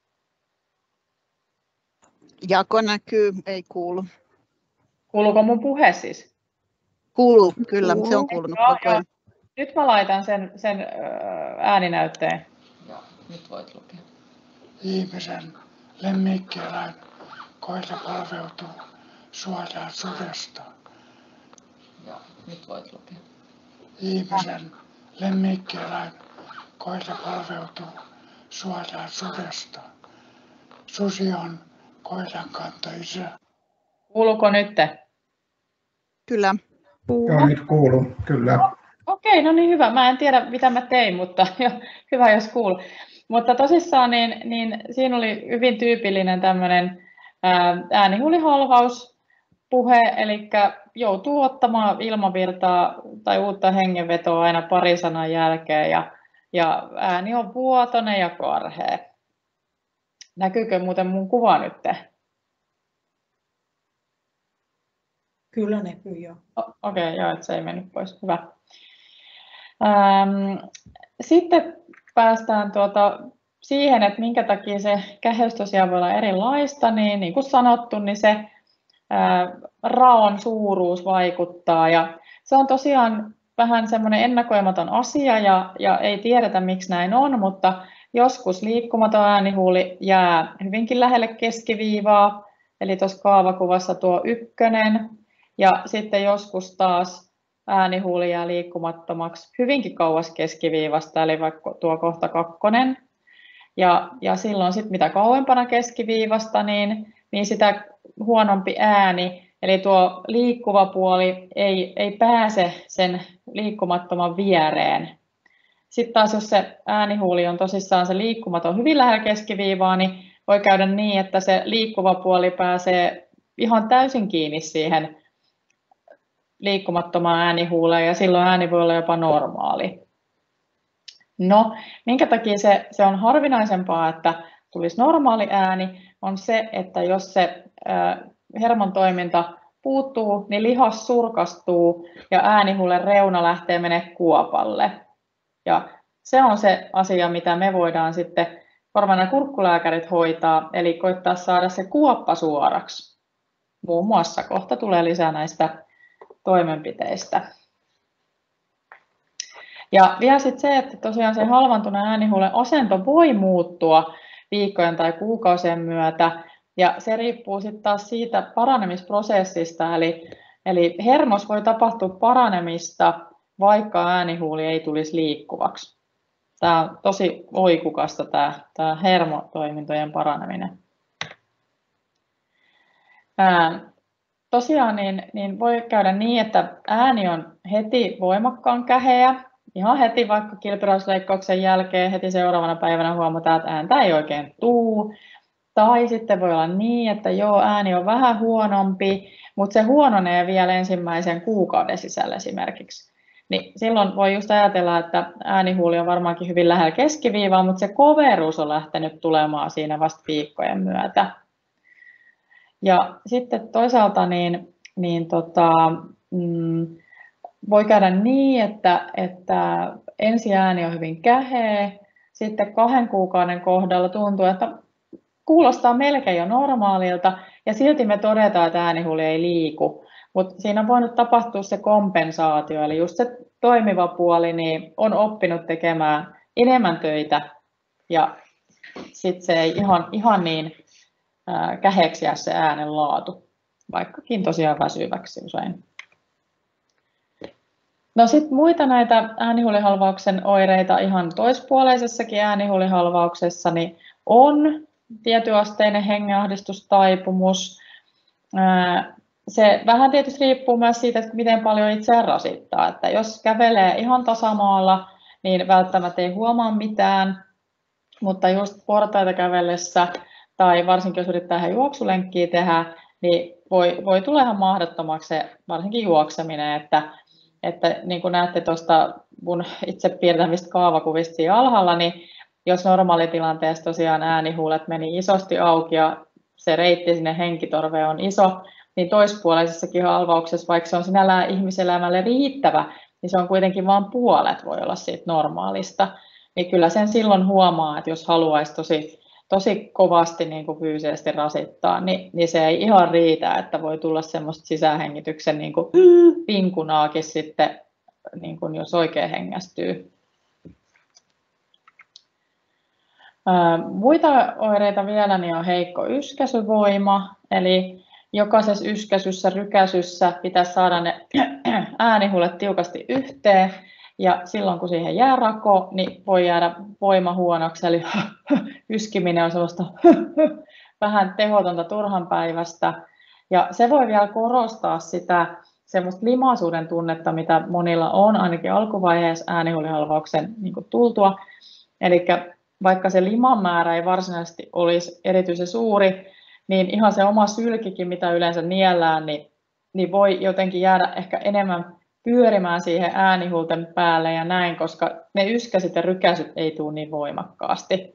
Jako näkyy, ei kuulu. Kuuluuko mun puhe siis? Kuuluu, kyllä, se on kuulunut Joo, koko ajan. Nyt mä laitan sen, sen ääninäytteen. Joo, nyt voit lukea. Ihmisen lemmikkieläin koira palveutuu suojaan sudesta. Joo, nyt voit lukea. Ihmisen lemmikkieläin koira palveutuu suojaan sudesta. Susi on koiran kantaisä. Kuuluuko nyt? Kyllä. Joo, nyt kuuluu, kyllä. Okei, no niin hyvä. Mä en tiedä, mitä mä tein, mutta jo, hyvä, jos kuuluu. Mutta tosissaan niin, niin siinä oli hyvin tyypillinen tämmöinen äänihuulihalvauspuhe, eli joutuu ottamaan ilmavirtaa tai uutta hengenvetoa aina pari sanan jälkeen, ja, ja ääni on vuotoinen ja karhea. Näkyykö muuten mun kuva nyt? Kyllä näkyy jo. Okei, okay, joo, että se ei mennyt pois. Hyvä. Ähm, sitten päästään tuota siihen, että minkä takia se käheys tosiaan voi olla erilaista, niin niin kuin sanottu, niin se ää, raon suuruus vaikuttaa ja se on tosiaan vähän semmoinen ennakoimaton asia ja, ja ei tiedetä miksi näin on, mutta joskus liikkumaton äänihuuli jää hyvinkin lähelle keskiviivaa, eli tuossa kaavakuvassa tuo ykkönen ja sitten joskus taas äänihuuli jää liikkumattomaksi hyvinkin kauas keskiviivasta, eli vaikka tuo kohta kakkonen. Ja, ja silloin sit mitä kauempana keskiviivasta, niin, niin sitä huonompi ääni, eli tuo liikkuva puoli ei, ei pääse sen liikkumattoman viereen. Sitten taas jos se äänihuuli on tosissaan se liikkumaton hyvin lähellä keskiviivaa, niin voi käydä niin, että se liikkuva puoli pääsee ihan täysin kiinni siihen liikkumattomaan äänihuuleen ja silloin ääni voi olla jopa normaali. No, minkä takia se, se on harvinaisempaa, että tulisi normaali ääni, on se, että jos se äh, hermon toiminta puuttuu, niin lihas surkastuu ja äänihuulen reuna lähtee menemään kuopalle. Ja se on se asia, mitä me voidaan sitten korvan- ja kurkkulääkärit hoitaa, eli koittaa saada se kuoppa suoraksi. Muun muassa kohta tulee lisää näistä toimenpiteistä. Ja vielä sitten se, että tosiaan se halvantuneen äänihuulen asento voi muuttua viikkojen tai kuukausien myötä, ja se riippuu sitten taas siitä paranemisprosessista, eli, eli hermos voi tapahtua paranemista, vaikka äänihuuli ei tulisi liikkuvaksi. Tämä on tosi oikukasta tämä, tämä hermotoimintojen paraneminen. Ää, tosiaan niin, niin voi käydä niin, että ääni on heti voimakkaan käheä, ihan heti vaikka kilpirauhasleikkauksen jälkeen heti seuraavana päivänä huomataan, että ääntä ei oikein tuu. Tai sitten voi olla niin, että joo, ääni on vähän huonompi, mutta se huononee vielä ensimmäisen kuukauden sisällä esimerkiksi. Niin silloin voi just ajatella, että äänihuuli on varmaankin hyvin lähellä keskiviivaa, mutta se koveruus on lähtenyt tulemaan siinä vasta viikkojen myötä. Ja sitten toisaalta niin, niin tota, mm, voi käydä niin, että, että ensi ääni on hyvin käheä, sitten kahden kuukauden kohdalla tuntuu, että kuulostaa melkein jo normaalilta ja silti me todetaan, että äänihuuli ei liiku. Mutta siinä on voinut tapahtua se kompensaatio, eli just se toimiva puoli niin on oppinut tekemään enemmän töitä ja sitten se ei ihan, ihan niin ää, käheeksi jää se äänen laatu, vaikkakin tosiaan väsyväksi usein. No sitten muita näitä äänihuulihalvauksen oireita ihan toispuoleisessakin äänihuulihalvauksessa niin on tietyasteinen hengenahdistustaipumus. Se vähän tietysti riippuu myös siitä, että miten paljon itseään rasittaa. Että jos kävelee ihan tasamaalla, niin välttämättä ei huomaa mitään, mutta just portaita kävellessä tai varsinkin jos yrittää ihan juoksulenkkiä tehdä, niin voi, voi tulla ihan mahdottomaksi se varsinkin juokseminen, että Että niin kuin näette tuosta mun itse piirtämistä kaavakuvista siinä alhaalla, niin jos normaalitilanteessa tosiaan äänihuulet meni isosti auki ja se reitti sinne henkitorveen on iso, niin toispuoleisessakin halvauksessa, vaikka se on sinällään ihmiselämälle riittävä, niin se on kuitenkin vain puolet voi olla siitä normaalista. Niin kyllä sen silloin huomaa, että jos haluaisi tosi, tosi kovasti niin kuin fyysisesti rasittaa, niin, niin se ei ihan riitä, että voi tulla semmoista sisähengityksen niin kuin pinkunaakin sitten, niin kuin jos oikein hengästyy. Muita oireita vielä niin on heikko yskäisyvoima, eli jokaisessa yskäisyssä, rykäisyssä pitäisi saada ne äänihuulet tiukasti yhteen, ja silloin kun siihen jää rako, niin voi jäädä voima huonoksi, eli yskiminen on sellaista vähän tehotonta turhanpäiväistä, ja se voi vielä korostaa sitä semmoista limaisuuden tunnetta, mitä monilla on ainakin alkuvaiheessa äänihuulihalvauksen niin kuin tultua, eli vaikka se liman määrä ei varsinaisesti olisi erityisen suuri, niin ihan se oma sylkikin, mitä yleensä niellään, niin, niin voi jotenkin jäädä ehkä enemmän pyörimään siihen äänihuulten päälle ja näin, koska ne yskäiset ja rykäisyt ei tule niin voimakkaasti.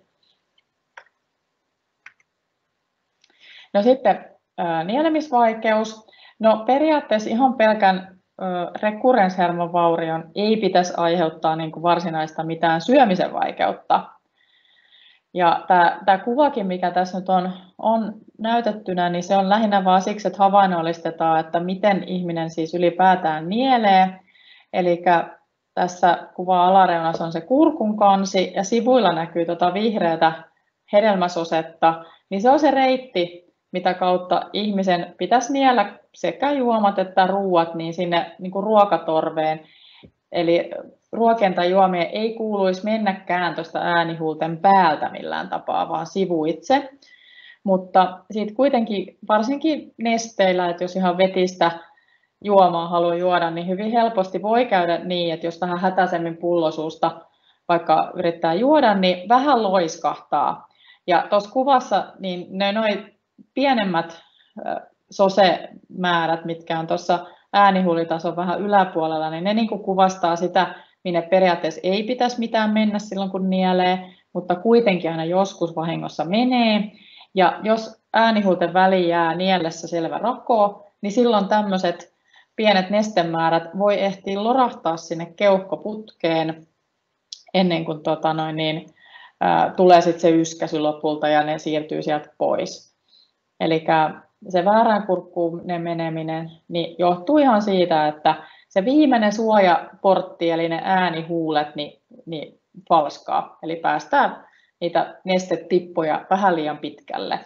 No sitten ää, nielemisvaikeus. No periaatteessa ihan pelkän rekurrenshermovaurion ei pitäisi aiheuttaa niin kuin varsinaista mitään syömisen vaikeutta. Ja tämä, tämä kuvakin, mikä tässä nyt on, on näytettynä, niin se on lähinnä vain siksi, että havainnollistetaan, että miten ihminen siis ylipäätään nielee. Eli tässä kuva alareunassa on se kurkun kansi ja sivuilla näkyy tuota vihreätä hedelmäsosetta, niin se on se reitti, mitä kautta ihmisen pitäisi niellä sekä juomat että ruuat niin sinne niin kuin ruokatorveen. Eli ruokien tai juomien ei kuuluisi mennäkään tuosta äänihuulten päältä millään tapaa, vaan sivuitse. Mutta siitä kuitenkin, varsinkin nesteillä, että jos ihan vetistä juomaa haluaa juoda, niin hyvin helposti voi käydä niin, että jos vähän hätäisemmin pullosuusta vaikka yrittää juoda, niin vähän loiskahtaa. Ja tuossa kuvassa niin ne noin pienemmät sosemäärät, mitkä on tuossa äänihuulitason vähän yläpuolella, niin ne niin kuin kuvastaa sitä, minne periaatteessa ei pitäisi mitään mennä silloin, kun nielee, mutta kuitenkin aina joskus vahingossa menee. Ja jos äänihuulten väliin jää niellessä selvä rako, niin silloin tämmöiset pienet nestemäärät voi ehtiä lorahtaa sinne keuhkoputkeen ennen kuin tota noin, niin, ää, tulee sit se yskäsy lopulta ja ne siirtyy sieltä pois. Eli se väärään kurkkuun meneminen niin johtuu ihan siitä, että se viimeinen suojaportti, eli ne äänihuulet, niin, niin falskaa. Eli päästään niitä nestetippoja vähän liian pitkälle.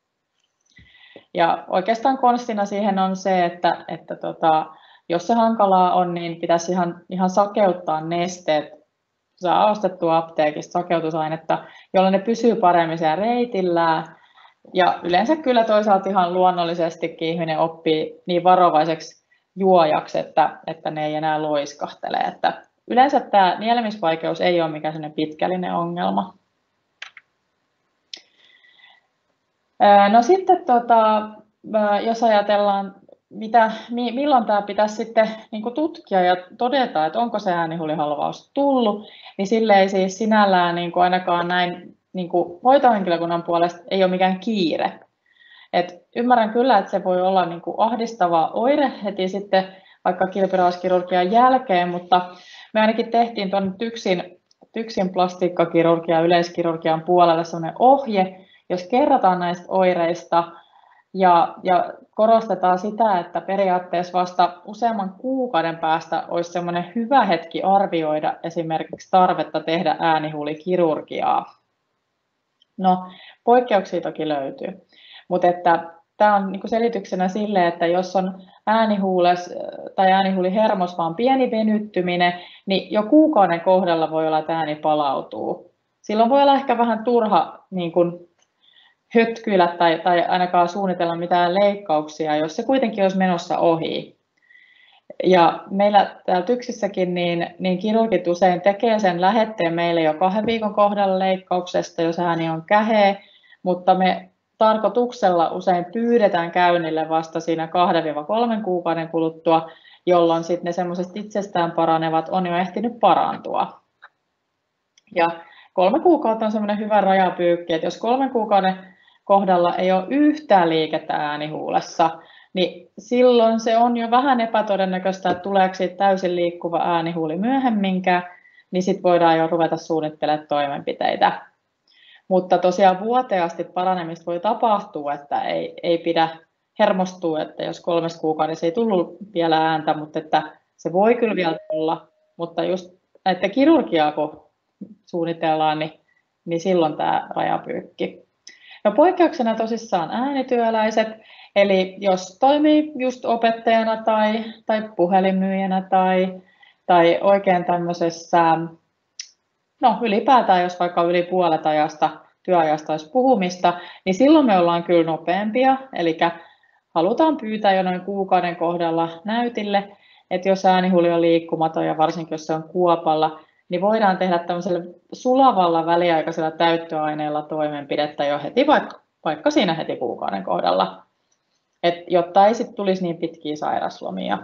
Ja oikeastaan konstina siihen on se, että, että tota, jos se hankalaa on, niin pitäisi ihan, ihan sakeuttaa nesteet. Saa ostettua apteekista sakeutusainetta, jolloin ne pysyy paremmin siellä reitillään. Ja yleensä kyllä toisaalta ihan luonnollisestikin ihminen oppii niin varovaiseksi juojaksi, että, että ne ei enää loiskahtele. Että yleensä tämä nielemisvaikeus ei ole mikään sellainen pitkällinen ongelma. No sitten tota, jos ajatellaan, mitä, milloin tämä pitäisi sitten niin kuin tutkia ja todeta, että onko se äänihuulihalvaus tullut, niin sille ei siis sinällään niin kuin ainakaan näin niin kuin hoitohenkilökunnan puolesta ei ole mikään kiire. Et ymmärrän kyllä, että se voi olla niin kuin ahdistava oire heti sitten vaikka kilpirauhaskirurgian jälkeen, mutta me ainakin tehtiin tuon TYKSin, TYKSin plastiikkakirurgian ja yleiskirurgian puolella sellainen ohje, jos kerrotaan näistä oireista ja, ja korostetaan sitä, että periaatteessa vasta useamman kuukauden päästä olisi sellainen hyvä hetki arvioida esimerkiksi tarvetta tehdä äänihuulikirurgiaa. No, poikkeuksia toki löytyy, mutta että tämä on niinku selityksenä sille, että jos on äänihuules tai äänihuulihermos vaan pieni venyttyminen, niin jo kuukauden kohdalla voi olla, että ääni palautuu. Silloin voi olla ehkä vähän turha niin kuin hötkyillä tai, tai ainakaan suunnitella mitään leikkauksia, jos se kuitenkin olisi menossa ohi. Ja meillä täällä TYKSissäkin niin, niin kirurgit usein tekee sen lähetteen meille jo kahden viikon kohdalla leikkauksesta, jos ääni on käheä, mutta me tarkoituksella usein pyydetään käynnille vasta siinä kahden kolmen kuukauden kuluttua, jolloin sitten ne semmoiset itsestään paranevat on jo ehtinyt parantua. Ja kolme kuukautta on semmoinen hyvä rajapyykki, että jos kolmen kuukauden kohdalla ei ole yhtään liikettä äänihuulessa, niin silloin se on jo vähän epätodennäköistä, että tuleeko siitä täysin liikkuva äänihuuli myöhemminkään, niin sitten voidaan jo ruveta suunnittelemaan toimenpiteitä. Mutta tosiaan vuoteen asti paranemista voi tapahtua, että ei, ei pidä hermostua, että jos kolmes kuukaudessa ei tullut vielä ääntä, mutta että se voi kyllä vielä tulla. Mutta just näiden kirurgiaa, kun suunnitellaan, niin, niin silloin tämä rajapyykki. No poikkeuksena tosissaan äänityöläiset, eli jos toimii just opettajana tai, tai puhelinmyyjänä tai, tai oikein tämmöisessä, no ylipäätään jos vaikka yli puolet ajasta, työajasta olisi puhumista, niin silloin me ollaan kyllä nopeampia, eli halutaan pyytää jo noin kuukauden kohdalla näytille, että jos äänihuuli on liikkumaton ja varsinkin jos se on kuopalla, niin voidaan tehdä tämmöisellä sulavalla väliaikaisella täyttöaineella toimenpidettä jo heti, vaikka, vaikka siinä heti kuukauden kohdalla, et, jotta ei sitten tulisi niin pitkiä sairaslomia.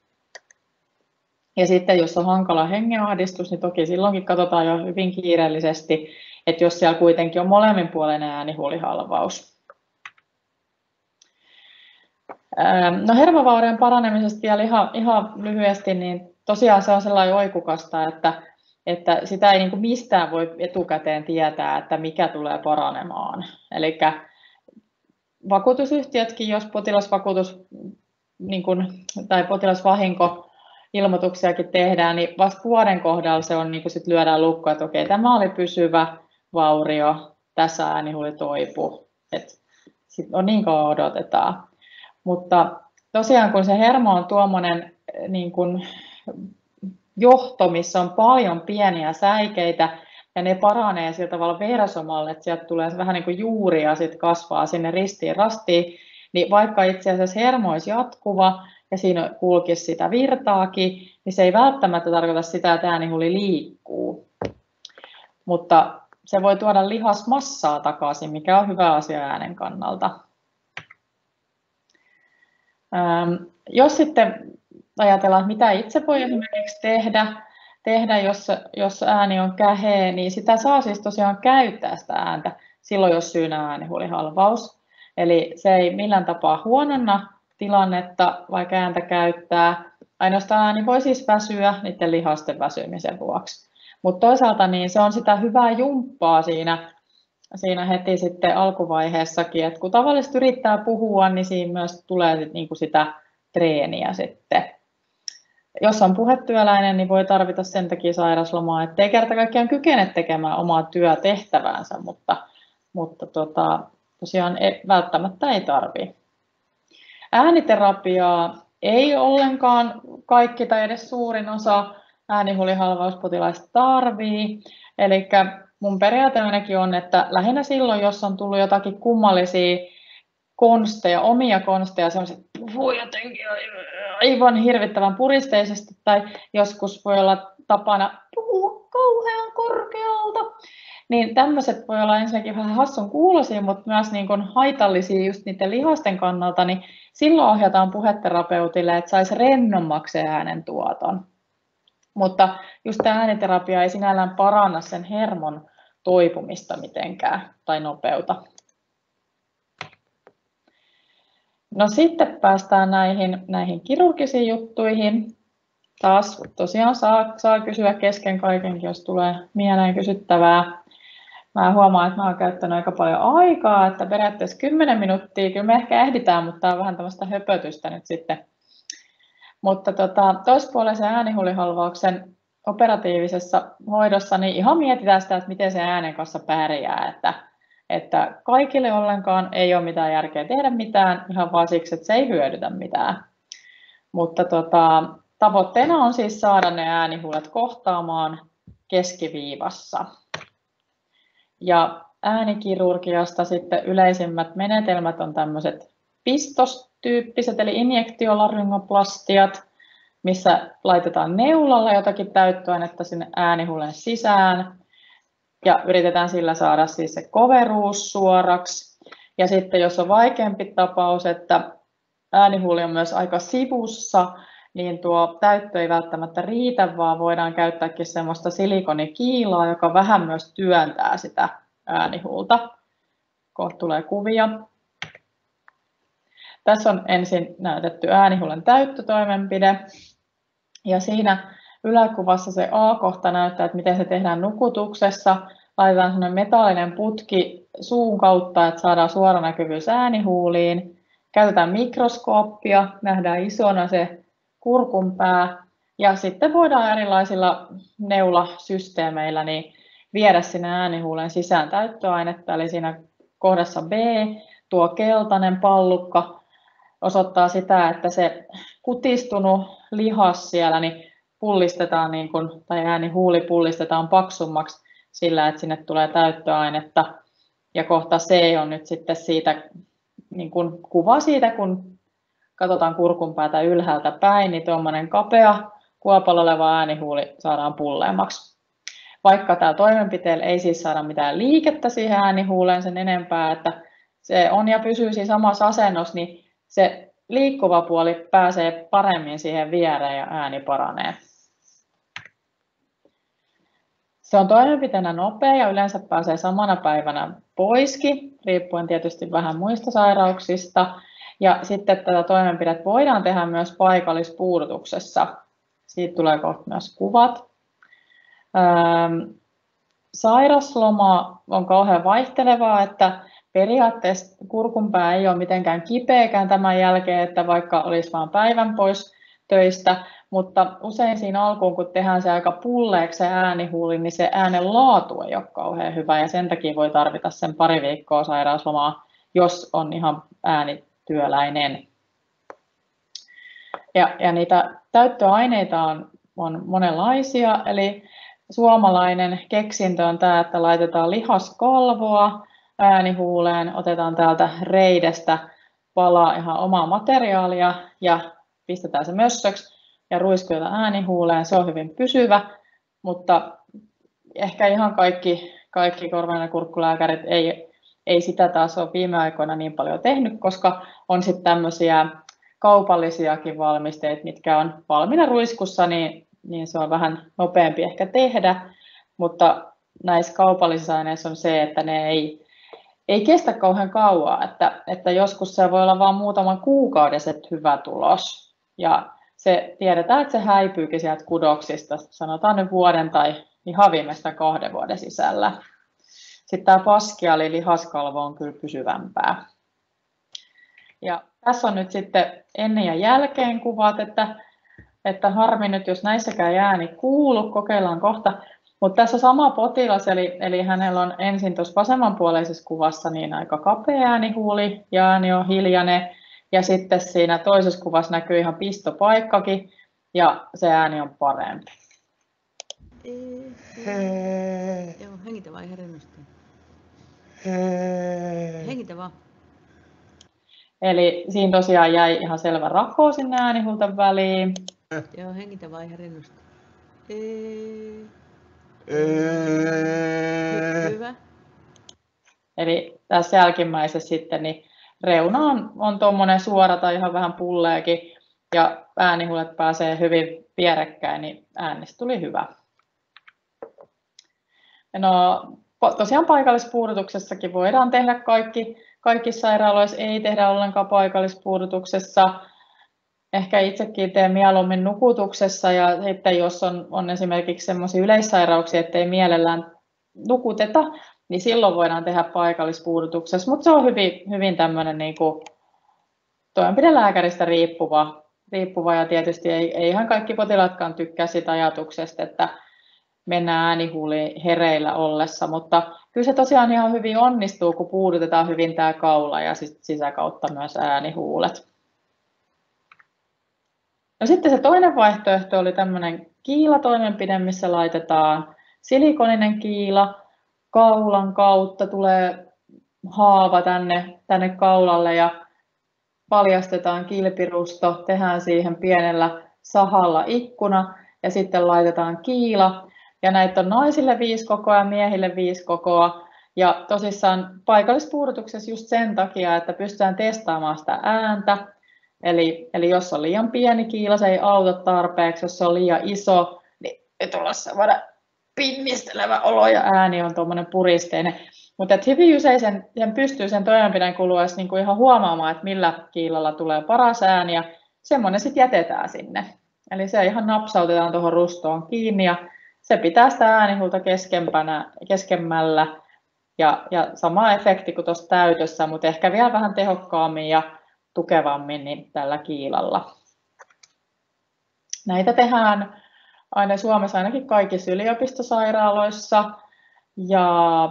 Ja sitten jos on hankala hengenahdistus, niin toki silloinkin katsotaan jo hyvin kiireellisesti, että jos siellä kuitenkin on molemminpuolinen äänihuulihalvaus. No hermovaurioiden paranemisesta vielä ihan, ihan lyhyesti, niin tosiaan se on sellainen oikukasta, että, että sitä ei niin kuin mistään voi etukäteen tietää, että mikä tulee paranemaan. Eli vakuutusyhtiötkin, jos potilasvakuutus niin kuin, tai potilasvahinko ilmoituksiakin tehdään, niin vasta vuoden kohdalla se on, niin kuin sit lyödään lukko, että okei, tämä oli pysyvä vaurio, tässä äänihuuli toipuu. Sitten on niin kauan odotetaan. Mutta tosiaan kun se hermo on tuommoinen niin kuin johto, missä on paljon pieniä säikeitä, ja ne paranee sillä tavalla versomalle, että sieltä tulee vähän niin kuin juuri ja sitten kasvaa sinne ristiin rastiin, niin vaikka itse asiassa hermo olisi jatkuva ja siinä kulkisi sitä virtaakin, niin se ei välttämättä tarkoita sitä, että äänihuuli liikkuu. Mutta se voi tuoda lihasmassaa takaisin, mikä on hyvä asia äänen kannalta. Ähm, jos sitten ajatellaan, että mitä itse voi esimerkiksi tehdä, tehdä jos, jos ääni on käheä, niin sitä saa siis tosiaan käyttää sitä ääntä silloin, jos syynä äänihuulihalvaus. Eli se ei millään tapaa huononna tilannetta, vaikka ääntä käyttää. Ainoastaan ääni voi siis väsyä niiden lihasten väsymisen vuoksi. Mutta toisaalta niin se on sitä hyvää jumppaa siinä, siinä heti sitten alkuvaiheessakin, että kun tavallisesti yrittää puhua, niin siinä myös tulee sit niinku sitä treeniä sitten. Jos on puhetyöläinen, niin voi tarvita sen takia sairaslomaa, ettei kerta kaikkiaan kykene tekemään omaa työtehtäväänsä, mutta, mutta tota, tosiaan ei, välttämättä ei tarvitse. Ääniterapiaa ei ollenkaan kaikki tai edes suurin osa äänihuulihalvauspotilaista tarvii. Eli mun periaate ainakin on, että lähinnä silloin, jos on tullut jotakin kummallisia konsteja, omia konsteja, sellaiset puhuu jotenkin aivan hirvittävän puristeisesti, tai joskus voi olla tapana puhua kauhean korkealta, niin tämmöiset voi olla ensinnäkin vähän hassun kuuloisia, mutta myös niin kuin haitallisia just niiden lihasten kannalta, niin silloin ohjataan puheterapeutille, että saisi rennommaksi äänen tuoton. Mutta just tämä ääniterapia ei sinällään paranna sen hermon toipumista mitenkään tai nopeuta. No sitten päästään näihin, näihin kirurgisiin juttuihin. Taas tosiaan saa, saa kysyä kesken kaikenkin, jos tulee mieleen kysyttävää. Mä huomaan, että mä oon käyttänyt aika paljon aikaa, että periaatteessa kymmenen minuuttia, kyllä me ehkä ehditään, mutta tämä on vähän tämmöistä höpötystä nyt sitten. Mutta tota, toispuoleisen äänihuulihalvauksen operatiivisessa hoidossa niin ihan mietitään sitä, että miten se äänen kanssa pärjää. Että, että kaikille ollenkaan ei ole mitään järkeä tehdä mitään, ihan vaan siksi, että se ei hyödytä mitään. Mutta tota, tavoitteena on siis saada ne äänihuulet kohtaamaan keskiviivassa. Ja äänikirurgiasta sitten yleisimmät menetelmät on tämmöiset pistostyyppiset, eli injektiolaryngoplastia, missä laitetaan neulalla jotakin täyttöainetta sinne äänihuulen sisään ja yritetään sillä saada siis se koveruus suoraksi. Ja sitten jos on vaikeampi tapaus, että äänihuuli on myös aika sivussa, niin tuo täyttö ei välttämättä riitä, vaan voidaan käyttääkin semmoista silikonikiilaa, joka vähän myös työntää sitä äänihuulta. Kohta tulee kuvia. Tässä on ensin näytetty äänihuulen täyttötoimenpide. Ja siinä yläkuvassa se A-kohta näyttää, että miten se tehdään nukutuksessa. Laitetaan sellainen metallinen putki suun kautta, että saadaan suoranäkyvyys äänihuuliin. Käytetään mikroskooppia, nähdään isona se kurkunpää. Ja sitten voidaan erilaisilla neulasysteemeillä niin viedä sinne äänihuulen sisään täyttöainetta. Eli siinä kohdassa B tuo keltainen pallukka osoittaa sitä, että se kutistunut lihas siellä niin pullistetaan, niin kun, tai äänihuuli pullistetaan paksummaksi sillä, että sinne tulee täyttöainetta. Ja kohta C on nyt sitten siitä, niin kun kuva siitä, kun katsotaan kurkunpäätä ylhäältä päin, niin tuommoinen kapea kuopalla oleva äänihuuli saadaan pulleammaksi. Vaikka tällä toimenpiteellä ei siis saada mitään liikettä siihen äänihuuleen sen enempää, että se on ja pysyy siinä samassa asennossa, niin se liikkuva puoli pääsee paremmin siihen viereen ja ääni paranee. Se on toimenpiteenä nopea ja yleensä pääsee samana päivänä poiskin, riippuen tietysti vähän muista sairauksista. Ja sitten tätä toimenpidettä voidaan tehdä myös paikallispuudutuksessa. Siitä tulee kohta myös kuvat. Sairasloma on kauhean vaihtelevaa, että periaatteessa kurkunpää ei ole mitenkään kipeäkään tämän jälkeen, että vaikka olisi vain päivän pois töistä, mutta usein siinä alkuun, kun tehdään se aika pulleeksi se äänihuuli, niin se äänen laatu ei ole kauhean hyvä ja sen takia voi tarvita sen pari viikkoa sairauslomaa, jos on ihan äänityöläinen. Ja, ja niitä täyttöaineita on, on monenlaisia, eli suomalainen keksintö on tämä, että laitetaan lihaskalvoa äänihuuleen, otetaan täältä reidestä palaa ihan omaa materiaalia ja pistetään se mössöksi ja ruiskutetaan äänihuuleen. Se on hyvin pysyvä, mutta ehkä ihan kaikki, kaikki korva- ja kurkkulääkärit ei, ei sitä taas ole viime aikoina niin paljon tehnyt, koska on sitten tämmöisiä kaupallisiakin valmisteita, mitkä on valmiina ruiskussa, niin, niin se on vähän nopeampi ehkä tehdä, mutta näissä kaupallisissa aineissa on se, että ne ei, ei kestä kauhean kauan, että, että joskus se voi olla vain muutaman kuukauden se hyvä tulos. Ja se tiedetään, että se häipyykin sieltä kudoksista, sanotaan nyt vuoden tai ihan viimeistään kahden vuoden sisällä. Sitten tämä paskiali lihaskalvo on kyllä pysyvämpää. Ja tässä on nyt sitten ennen ja jälkeen kuvat, että, että harmi nyt, jos näissäkään ei ääni kuulu, kokeillaan kohta. Mutta tässä sama potilas, eli, eli hänellä on ensin tuossa vasemmanpuoleisessa kuvassa niin aika kapea äänihuuli ja ääni on hiljainen. Ja sitten siinä toisessa kuvassa näkyy ihan pistopaikkakin ja se ääni on parempi. Joo, hengitä vaan ihan rennosti. Hengitä vaan. Eli siinä tosiaan jäi ihan selvä rako sinne äänihuulten väliin. Joo, hengitä vaan ihan rennosti. Hyvä. Eli tässä jälkimmäisessä sitten niin reuna on, on tuommoinen suora tai ihan vähän pulleakin ja äänihuulet pääsee hyvin vierekkäin, niin äänistä tuli hyvä. No, tosiaan paikallispuudutuksessakin voidaan tehdä kaikki. Kaikissa sairaaloissa ei tehdä ollenkaan paikallispuudutuksessa. Ehkä itsekin teen mieluummin nukutuksessa ja sitten jos on, on esimerkiksi sellaisia yleissairauksia, että ei mielellään nukuteta, niin silloin voidaan tehdä paikallispuudutuksessa, mutta se on hyvin, hyvin tämmöinen niin kuin toimenpidelääkäristä riippuva, riippuva ja tietysti ei, ei ihan kaikki potilaatkaan tykkää sitä ajatuksesta, että mennään äänihuuliin hereillä ollessa, mutta kyllä se tosiaan ihan hyvin onnistuu, kun puudutetaan hyvin tämä kaula ja sit sisäkautta myös äänihuulet. No sitten se toinen vaihtoehto oli tämmöinen kiilatoimenpide, missä laitetaan silikoninen kiila. Kaulan kautta tulee haava tänne, tänne kaulalle ja paljastetaan kilpirusto, tehdään siihen pienellä sahalla ikkuna ja sitten laitetaan kiila. Ja näitä on naisille viisi kokoa ja miehille viisi kokoa. Ja tosissaan paikallispuudutuksessa just sen takia, että pystytään testaamaan sitä ääntä. Eli, eli jos on liian pieni kiila, se ei auta tarpeeksi. Jos se on liian iso, niin ei tulla semmoinen pinnistelevä olo ja ääni on tuommoinen puristeinen. Mutta hyvin usein sen, sen pystyy sen toimenpideen kuluessa niinku ihan huomaamaan, että millä kiilalla tulee paras ääni ja semmoinen sitten jätetään sinne. Eli se ihan napsautetaan tuohon rustoon kiinni ja se pitää sitä äänihuulta keskempänä, keskemmällä ja, ja sama efekti kuin tuossa täytössä, mutta ehkä vielä vähän tehokkaammin ja tukevammin niin tällä kiilalla. Näitä tehdään aina Suomessa ainakin kaikissa yliopistosairaaloissa ja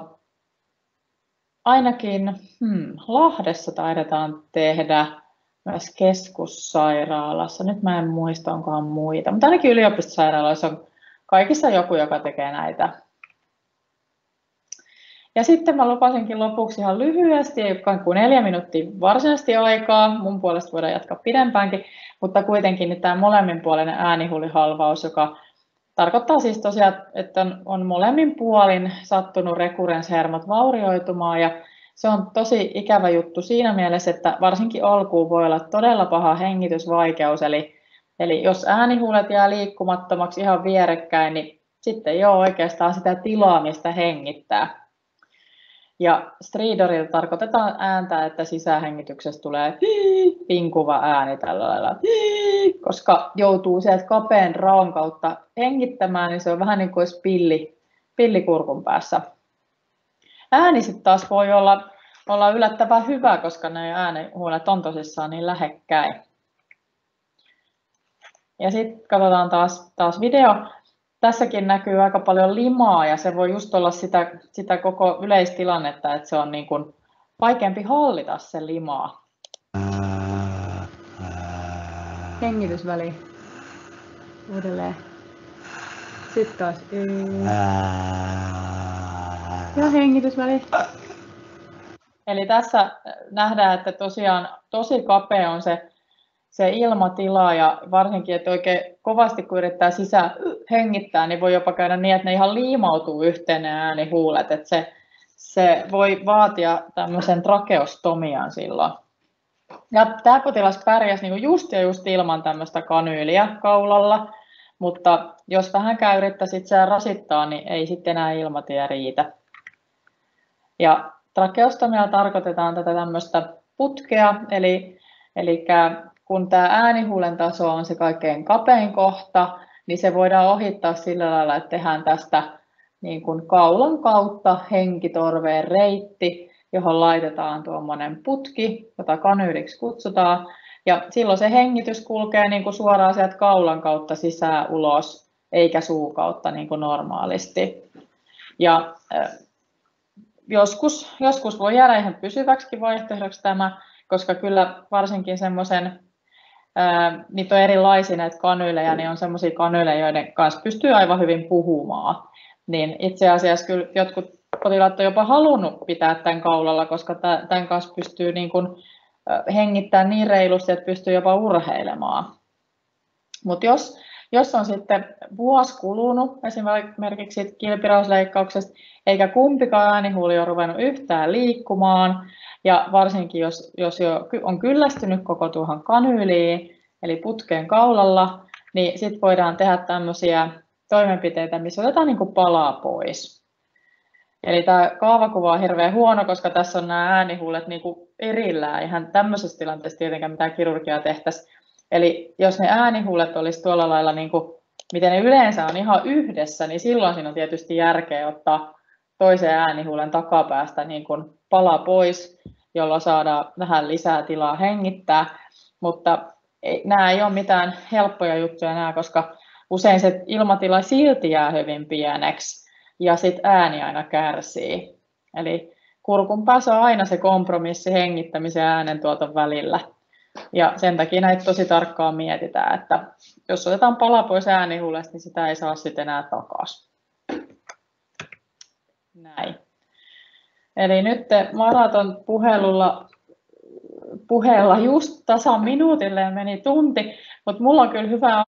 ainakin hmm, Lahdessa taidetaan tehdä myös keskussairaalassa. Nyt mä en muista, onkohan muita, mutta ainakin yliopistosairaaloissa on kaikissa joku, joka tekee näitä. Ja sitten mä lupasinkin lopuksi ihan lyhyesti, kuin neljä minuuttia varsinaisesti aikaa. Mun puolesta voidaan jatkaa pidempäänkin, mutta kuitenkin niin tämä molemminpuolinen äänihuulihalvaus, joka tarkoittaa siis tosiaan, että on, on molemmin puolin sattunut rekurrenshermot vaurioitumaan. Ja se on tosi ikävä juttu siinä mielessä, että varsinkin alkuun voi olla todella paha hengitysvaikeus. Eli, eli jos äänihuulet jää liikkumattomaksi ihan vierekkäin, niin sitten ei ole oikeastaan sitä tilaa, mistä hengittää. Ja stridorilla tarkoitetaan ääntä, että sisähengityksestä tulee vinkuva ääni tällä lailla. Koska joutuu sieltä kapean raon kautta hengittämään, niin se on vähän niin kuin olisi pilli, pilli kurkun päässä. Ääni sitten taas voi olla, olla yllättävän hyvä, koska ne äänihuulet on tosissaan niin lähekkäin. Ja sitten katsotaan taas, taas video. Tässäkin näkyy aika paljon limaa ja se voi just olla sitä, sitä koko yleistilannetta, että se on niin kuin vaikeampi hallita se limaa. Hengitysväli. Uudelleen. Sitten taas. Ja hengitysväli. Eli tässä nähdään, että tosiaan tosi kapea on se se ilmatila ja varsinkin, että oikein kovasti kun yrittää sisään hengittää, niin voi jopa käydä niin, että ne ihan liimautuu yhteen ne äänihuulet, että se, se voi vaatia tämmöisen trakeostomian silloin. Ja tämä potilas pärjäsi niin just ja just ilman tämmöistä kanyyliä kaulalla, mutta jos vähänkään yrittäisi itseään rasittaa, niin ei sitten enää ilmatie riitä. Ja trakeostomia tarkoitetaan tätä tämmöistä putkea, eli, eli kun tämä äänihuulen taso on se kaikkein kapein kohta, niin se voidaan ohittaa sillä lailla, että tehdään tästä niin kuin kaulan kautta henkitorveen reitti, johon laitetaan tuommoinen putki, jota kanyyliksi kutsutaan. Ja silloin se hengitys kulkee niin kuin suoraan sieltä kaulan kautta sisään ulos, eikä suu kautta niin kuin normaalisti. Ja äh, joskus, joskus voi jäädä ihan pysyväksikin vaihtoehdoksi tämä, koska kyllä varsinkin semmoisen, niitä on erilaisia näitä kanyylejä, niin on semmoisia kanyylejä, joiden kanssa pystyy aivan hyvin puhumaan. Niin itse asiassa kyllä jotkut potilaat on jopa halunnut pitää tämän kaulalla, koska tämän kanssa pystyy niin kuin hengittämään niin reilusti, että pystyy jopa urheilemaan. Mutta jos, jos on sitten vuosi kulunut esimerkiksi siitä kilpirausleikkauksesta, eikä kumpikaan äänihuuli ole ruvennut yhtään liikkumaan, ja varsinkin jos, jos jo on kyllästynyt koko tuohon kanyyliin, eli putkeen kaulalla, niin sitten voidaan tehdä tämmöisiä toimenpiteitä, missä otetaan niin kuin palaa pois. Eli tämä kaavakuva on hirveän huono, koska tässä on nämä äänihuulet niin kuin erillään. Eihän tämmöisessä tilanteessa tietenkään mitään kirurgiaa tehtäisi. Eli jos ne äänihuulet olisi tuolla lailla, niin kuin, miten ne yleensä on ihan yhdessä, niin silloin siinä on tietysti järkeä ottaa toisen äänihuulen takapäästä niin kuin pala pois, jolloin saadaan vähän lisää tilaa hengittää. Mutta ei, nämä ei ole mitään helppoja juttuja nämä, koska usein se ilmatila silti jää hyvin pieneksi ja sitten ääni aina kärsii. Eli kurkun päässä on aina se kompromissi hengittämisen ja äänentuoton välillä. Ja sen takia näitä tosi tarkkaan mietitään, että jos otetaan pala pois äänihuulesta, niin sitä ei saa sitten enää takaisin. Näin. Eli nyt maraton puhelulla, puheella just tasan minuutille meni tunti, mutta mulla on kyllä hyvä